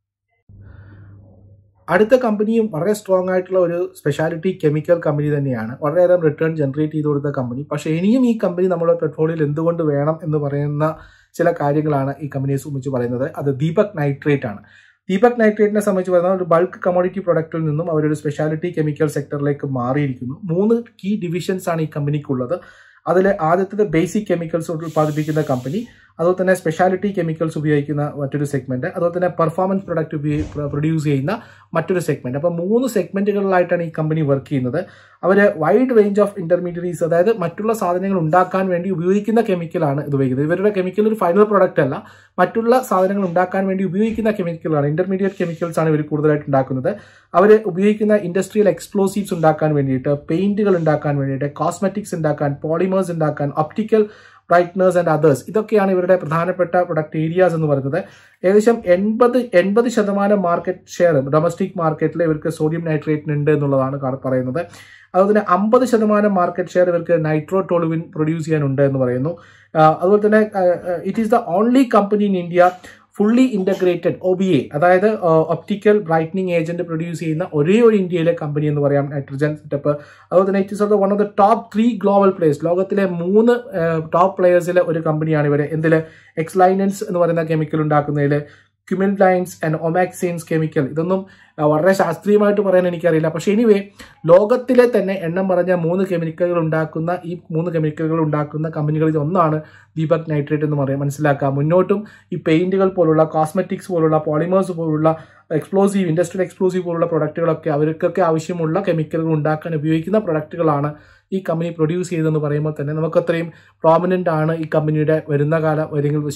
അടുത്ത കമ്പനിയും വളരെ സ്ട്രോങ് ആയിട്ടുള്ള ഒരു സ്പെഷ്യാലിറ്റി കെമിക്കൽ കമ്പനി തന്നെയാണ്. വളരെയേറെ റിട്ടേൺ ജനറേറ്റ് ചെയ്ത് കൊടുത്ത കമ്പനി. പക്ഷേ ഇനിയും ഈ കമ്പനി നമ്മുടെ പോർട്ട്ഫോളിയോയിൽ എന്തുകൊണ്ട് വേണം എന്ന് പറയുന്ന ചില കാര്യങ്ങളാണ് ഈ കമ്പനിയെ സംബന്ധിച്ച് പറയുന്നത്. അത് ദീപക് നൈട്രേറ്റ് ആണ്. ദീപക് നൈട്രേറ്റിനെ സംബന്ധിച്ച് പറയുന്നത് ഒരു ബൾക്ക് കമ്മോഡിറ്റി പ്രൊഡക്റ്റിൽ നിന്നും അവരൊരു സ്പെഷ്യാലിറ്റി കെമിക്കൽ സെക്ടറിലേക്ക് മാറിയിരിക്കുന്നു. 3 കീ ഡിവിഷൻസ് ആണ് ഈ കമ്പനിക്കുള്ളത്. അതിൽ ആദ്യത്തേത് ബേസിക് കെമിക്കൽസ് ഉൽപ്പാദിപ്പിക്കുന്ന കമ്പനി, അതുപോലെ തന്നെ സ്പെഷ്യാലിറ്റി കെമിക്കൽസ് ഉപയോഗിക്കുന്ന മറ്റൊരു സെഗ്മെന്റ്, അതുപോലെ തന്നെ പെർഫോമൻസ് പ്രൊഡക്റ്റ് പ്രൊഡ്യൂസ് ചെയ്യുന്ന മറ്റൊരു സെഗ്മെന്റ്. അപ്പോൾ 3 സെഗ്മെന്റുകളിലായിട്ടാണ് ഈ കമ്പനി വർക്ക് ചെയ്യുന്നത്. അവർ വൈഡ് റേഞ്ച് ഓഫ് ഇന്റർമീഡിയറ്റ്സ്, അതായത് മറ്റുള്ള സാധനങ്ങൾ ഉണ്ടാക്കാൻ വേണ്ടി ഉപയോഗിക്കുന്ന കെമിക്കലാണ് ഇത് ഉപയോഗിക്കുന്നത്. ഇവരുടെ കെമിക്കൽ ഒരു ഫൈനൽ പ്രൊഡക്റ്റ് അല്ല, മറ്റുള്ള സാധനങ്ങൾ ഉണ്ടാക്കാൻ വേണ്ടി ഉപയോഗിക്കുന്ന കെമിക്കലാണ്. ഇന്റർമീഡിയറ്റ് കെമിക്കൽസ് ആണ് ഇവർ കൂടുതലായിട്ട് ഉണ്ടാക്കുന്നത്. അവർ ഉപയോഗിക്കുന്ന ഇൻഡസ്ട്രിയൽ എക്സ്പ്ലോസീവ്സ് ഉണ്ടാക്കാൻ വേണ്ടിയിട്ട്, പെയിന്റുകൾ ഉണ്ടാക്കാൻ വേണ്ടിയിട്ട്, കോസ്മെറ്റിക്സ് ഉണ്ടാക്കാൻ, പോളിമേഴ്സ് ഉണ്ടാക്കാൻ, ഒപ്റ്റിക്കൽ ബ്രൈറ്റ്നേഴ്സ് ആൻഡ് അതേഴ്സ്, ഇതൊക്കെയാണ് ഇവരുടെ പ്രധാനപ്പെട്ട പ്രൊഡക്റ്റ് ഏരിയാസ് എന്ന് പറയുന്നത്. ഏകദേശം 80% മാർക്കറ്റ് ഷെയർ ഡൊമസ്റ്റിക് മാർക്കറ്റിൽ ഇവർക്ക് സോഡിയം നൈട്രേറ്റിന് ഉണ്ട് എന്നുള്ളതാണ് പറയുന്നത്. അതുപോലെ തന്നെ 50% മാർക്കറ്റ് ഷെയർ ഇവർക്ക് നൈട്രോടോളുവിൻ പ്രൊഡ്യൂസ് ചെയ്യാനുണ്ട് എന്ന് പറയുന്നു. അതുപോലെ തന്നെ it is the only company in India fully integrated OBA, അതായത് ഒപ്റ്റിക്കൽ ബ്രൈറ്റനിങ് ഏജന്റ് പ്രൊഡ്യൂസ് ചെയ്യുന്ന ഒരേ ഒരു ഇന്ത്യയിലെ കമ്പനി എന്ന് പറയാം നൈട്രജൻ സെറ്റപ്പ്. അതുപോലെ തന്നെ it is one of the top 3 global players, ലോകത്തിലെ 3 ടോപ്പ് പ്ലേയേഴ്സിലെ ഒരു കമ്പനിയാണ് ഇവര്. എന്തില്? എക്സ്ലൈനൻസ് എന്ന് പറയുന്ന കെമിക്കൽ ഉണ്ടാക്കുന്നതിൽ, ക്യുമിൻലൈൻസ് ആൻഡ് ഒമാക്സിൻസ് കെമിക്കൽ. ഇതൊന്നും വളരെ ശാസ്ത്രീയമായിട്ട് പറയാൻ എനിക്കറിയില്ല, പക്ഷേ എനിവേ ലോകത്തിലെ തന്നെ എണ്ണം പറഞ്ഞ 3 കെമിക്കലുകൾ ഉണ്ടാക്കുന്ന കമ്പനികളിൽ ഒന്നാണ് ദീപക് നൈട്രേറ്റ് എന്ന് പറയാം. മനസ്സിലാക്കുക. മുന്നോട്ടും ഈ പെയിന്റുകൾ പോലുള്ള, കോസ്മെറ്റിക്സ് പോലുള്ള, പോളിമേഴ്സ് പോലുള്ള ഇൻഡസ്ട്രിയൽ എക്സ്പ്ലോസീവ് പോലുള്ള പ്രൊഡക്റ്റുകളൊക്കെ അവർക്കൊക്കെ ആവശ്യമുള്ള കെമിക്കലുകൾ ഉണ്ടാക്കാൻ ഉപയോഗിക്കുന്ന പ്രൊഡക്റ്റുകളാണ് ഈ കമ്പനി പ്രൊഡ്യൂസ് ചെയ്തെന്ന് പറയുമ്പോൾ തന്നെ നമുക്കത്രയും പ്രോമിനന്റ് ആണ് ഈ കമ്പനിയുടെ വരുന്ന കാലം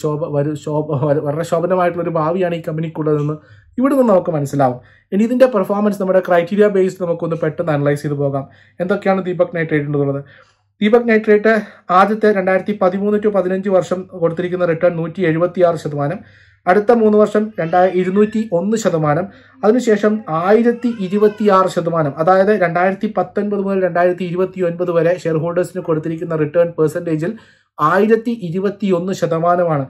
വളരെ ശോഭനമായിട്ടുള്ള ഒരു ഭാവിയാണ് ഈ കമ്പനിക്കുള്ളതെന്ന് ഇവിടെ നിന്ന് നമുക്ക് മനസ്സിലാവും. ഇനി ഇതിന്റെ പെർഫോമൻസ് നമ്മുടെ ക്രൈറ്റീരിയ ബേസ്ഡ് നമുക്കൊന്ന് പെട്ടെന്ന് അനലൈസ് ചെയ്ത് പോകാം. എന്തൊക്കെയാണ് ദീപക് നൈട്രേറ്റ് ഉള്ളത്? ദീപക് നൈട്രേറ്റ് ആദ്യത്തെ 2013-15 വർഷം കൊടുത്തിരിക്കുന്ന റിട്ടേൺ 176%, അടുത്ത 3 വർഷം 201%, അതിനുശേഷം 1026%, അതായത് 2019 മുതൽ 2029 വരെ ഷെയർ ഹോൾഡേഴ്സിന് കൊടുത്തിരിക്കുന്ന റിട്ടേൺ പെർസെൻറ്റേജിൽ 1021%,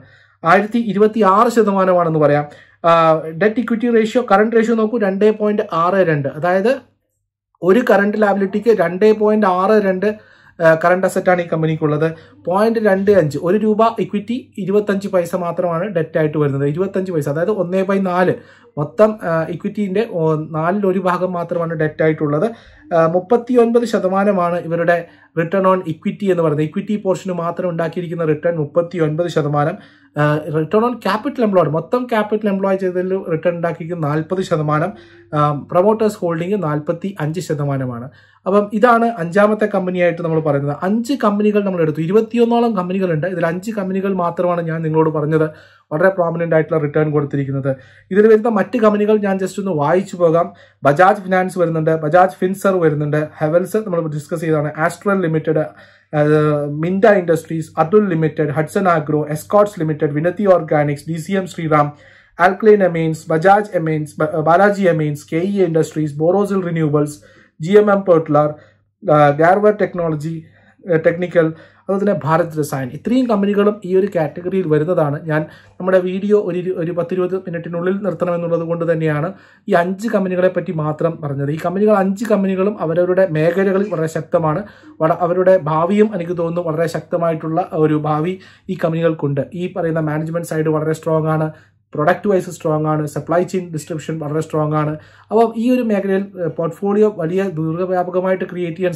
1026% പറയാം. Debt equity ratio, current ratio നോക്കൂ, 2.62, അതായത് ഒരു കറണ്ട് ലാബിലിറ്റിക്ക് 2.62 കറണ്ട് അസറ്റാണ് ഈ കമ്പനിക്കുള്ളത്. 0.25 1 രൂപ ഇക്വിറ്റി 25 പൈസ മാത്രമാണ് ഡെറ്റ് ആയിട്ട് വരുന്നത്. 25 പൈസ, അതായത് 1/4 മൊത്തം ഇക്വിറ്റിൻ്റെ 1/4 ഭാഗം മാത്രമാണ് ഡെറ്റ് ആയിട്ടുള്ളത്. 39% ഇവരുടെ റിട്ടേൺ ഓൺ ഇക്വിറ്റി എന്ന് പറയുന്നത്. ഇക്വിറ്റി പോർഷന് മാത്രം ഉണ്ടാക്കിയിരിക്കുന്ന return 39%. Return on capital employed, മൊത്തം ക്യാപിറ്റൽ എംപ്ലോയ് ചെയ്തതിൽ റിട്ടേൺ ഉണ്ടാക്കിയിരിക്കുന്ന 40%. Promoters holding 45%. അപ്പം ഇതാണ് 5ാമത്തെ കമ്പനിയായിട്ട് നമ്മൾ പറയുന്നത്. 5 കമ്പനികൾ നമ്മൾ എടുത്തു. 21ഓളം കമ്പനികളുണ്ട്. ഇതിൽ 5 കമ്പനികൾ മാത്രമാണ് ഞാൻ നിങ്ങളോട് പറഞ്ഞത് വളരെ പ്രോമിനൻ്റ് ആയിട്ടുള്ള റിട്ടേൺ കൊടുത്തിരിക്കുന്നത്. ഇതിൽ വരുന്ന മറ്റ് കമ്പനികൾ ഞാൻ ജസ്റ്റ് ഒന്ന് വായിച്ചു പോകാം. ബജാജ് ഫിനാൻസ് വരുന്നുണ്ട്, ബജാജ് ഫിൻസർ വരുന്നുണ്ട്, ഹെവൽസ് നമ്മൾ ഡിസ്കസ് ചെയ്തതാണ്, Astral limited, Minda industries, Atul limited, Hudson agro, Escorts limited, Vinati organics, DCM Shriram, alkyl amines, Bajaj amines, Balaji amines, KE industries, Borosil renewables, GMM Pfaudler, Garware technical, അതുപോലെ തന്നെ ഭാരത് രസായൻ. ഇത്രയും കമ്പനികളും ഈ ഒരു കാറ്റഗറിയിൽ വരുന്നതാണ്. ഞാൻ നമ്മുടെ വീഡിയോ ഒരു 10-20 മിനിറ്റിനുള്ളിൽ നിർത്തണമെന്നുള്ളത് കൊണ്ട് തന്നെയാണ് ഈ 5 കമ്പനികളെ പറ്റി മാത്രം പറഞ്ഞത്. ഈ 5 കമ്പനികളും അവരവരുടെ മേഖലകളിൽ വളരെ ശക്തമാണ്. അവരുടെ ഭാവിയും എനിക്ക് തോന്നുന്നു വളരെ ശക്തമായിട്ടുള്ള ഒരു ഭാവി ഈ കമ്പനികൾക്കുണ്ട്. ഈ പറയുന്ന മാനേജ്മെന്റ് സൈഡ് വളരെ സ്ട്രോങ് ആണ്, പ്രൊഡക്റ്റ് വൈസ് സ്ട്രോങ് ആണ്, സപ്ലൈ ചെയിൻ ഡിസ്ട്രിബ്യൂഷൻ വളരെ സ്ട്രോങ് ആണ്. അപ്പോൾ ഈ ഒരു മേഖലയിൽ പോർട്ട്ഫോളിയോ വലിയ ദീർഘവ്യാപകമായിട്ട് ക്രിയേറ്റ് ചെയ്യാൻ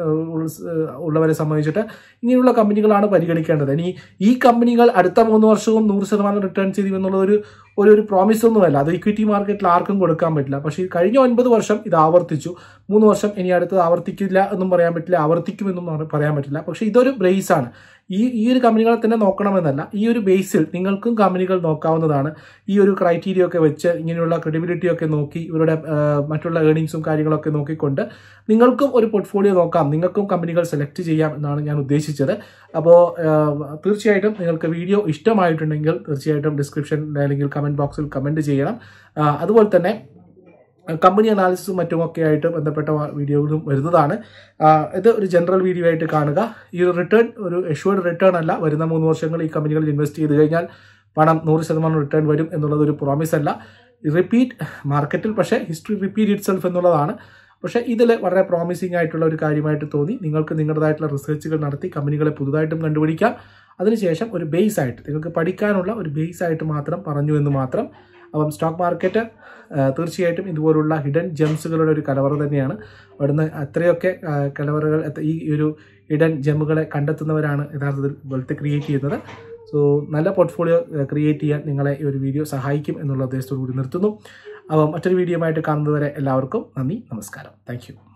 ഉള്ളവരെ സംബന്ധിച്ചിട്ട് ഇങ്ങനെയുള്ള കമ്പനികളാണ് പരിഗണിക്കേണ്ടത്. ഇനി ഈ കമ്പനികൾ അടുത്ത 3 വർഷവും 100% റിട്ടേൺ ചെയ്തു എന്നുള്ളത് ഒരു പ്രോമിസ് ഒന്നുമല്ല. അത് ഇക്വിറ്റി മാർക്കറ്റിൽ ആർക്കും കൊടുക്കാൻ പറ്റില്ല. പക്ഷേ കഴിഞ്ഞ 9 വർഷം ഇത് ആവർത്തിച്ചു. 3 വർഷം ഇനി അടുത്തത് ആവർത്തിക്കില്ല എന്നും പറയാൻ പറ്റില്ല, ആവർത്തിക്കുമെന്നും പറയാൻ പറ്റില്ല. പക്ഷേ ഇതൊരു ബ്രേസ് ആണ്. ഈ ഒരു കമ്പനികളെ തന്നെ നോക്കണമെന്നല്ല, ഈ ഒരു ബേസിൽ നിങ്ങൾക്കും കമ്പനികൾ നോക്കാവുന്നതാണ്. ഈ ഒരു ക്രൈറ്റീരിയ ഒക്കെ വെച്ച് ഇങ്ങനെയുള്ള ക്രെഡിബിലിറ്റി ഒക്കെ നോക്കി ഇവരുടെ മറ്റുള്ള ഏർണിങ്സും കാര്യങ്ങളൊക്കെ നോക്കിക്കൊണ്ട് നിങ്ങൾക്കും ഒരു പോർട്ട്ഫോളിയോ നോക്കാം, നിങ്ങൾക്കും കമ്പനികൾ സെലക്ട് ചെയ്യാം എന്നാണ് ഞാൻ ഉദ്ദേശിച്ചത്. അപ്പോൾ തീർച്ചയായിട്ടും നിങ്ങൾക്ക് വീഡിയോ ഇഷ്ടമായിട്ടുണ്ടെങ്കിൽ തീർച്ചയായിട്ടും ഡിസ്ക്രിപ്ഷനിൽ അല്ലെങ്കിൽ കമൻറ്റ് ബോക്സിൽ കമൻറ്റ് ചെയ്യണം. അതുപോലെ തന്നെ കമ്പനി അനാലിസിസും മറ്റുമൊക്കെ ആയിട്ട് ബന്ധപ്പെട്ട വീഡിയോകളും വരുന്നതാണ്. ഇത് ഒരു ജനറൽ വീഡിയോ ആയിട്ട് കാണുക. ഈ ഒരു റിട്ടേൺ ഒരു എഷ്വേർഡ് റിട്ടേൺ അല്ല. വരുന്ന 3 വർഷങ്ങൾ ഈ കമ്പനികളിൽ ഇൻവെസ്റ്റ് ചെയ്ത് കഴിഞ്ഞാൽ പണം 100% റിട്ടേൺ വരും എന്നുള്ളത് ഒരു പ്രോമിസ് അല്ല. റിപ്പീറ്റ് മാർക്കറ്റിൽ പക്ഷേ ഹിസ്റ്ററി റിപ്പീറ്റ് ഇറ്റ് സെൽഫ് എന്നുള്ളതാണ്. പക്ഷേ ഇതിൽ വളരെ പ്രോമിസിംഗ് ആയിട്ടുള്ള ഒരു കാര്യമായിട്ട് തോന്നി. നിങ്ങൾക്ക് നിങ്ങളുടേതായിട്ടുള്ള റിസർച്ചുകൾ നടത്തി കമ്പനികളെ പുതുതായിട്ടും കണ്ടുപിടിക്കാം. അതിനുശേഷം ഒരു ബേസ് ആയിട്ട് നിങ്ങൾക്ക് പഠിക്കാനുള്ള ഒരു ബേസ് ആയിട്ട് മാത്രം പറഞ്ഞു എന്ന് മാത്രം. അപ്പം സ്റ്റോക്ക് മാർക്കറ്റ് തീർച്ചയായിട്ടും ഇതുപോലുള്ള ഹിഡൻ ജെംസുകളുടെ ഒരു കലവറ തന്നെയാണ്. അവിടുന്ന് അത്രയൊക്കെ കലവറകൾ ഈ ഒരു ഹിഡൻ ജെമ്മുകളെ കണ്ടെത്തുന്നവരാണ് യഥാർത്ഥത്തിൽ വെൽത്ത് ക്രിയേറ്റ് ചെയ്യുന്നത്. സോ നല്ല പോർട്ട്ഫോളിയോ ക്രിയേറ്റ് ചെയ്യാൻ നിങ്ങളെ ഈ ഒരു വീഡിയോ സഹായിക്കും എന്നുള്ള ഉദ്ദേശത്തോടു കൂടി നിർത്തുന്നു. അപ്പം മറ്റൊരു വീഡിയോ ആയിട്ട് കാണുന്നതുവരെ എല്ലാവർക്കും നന്ദി, നമസ്കാരം. Thank U.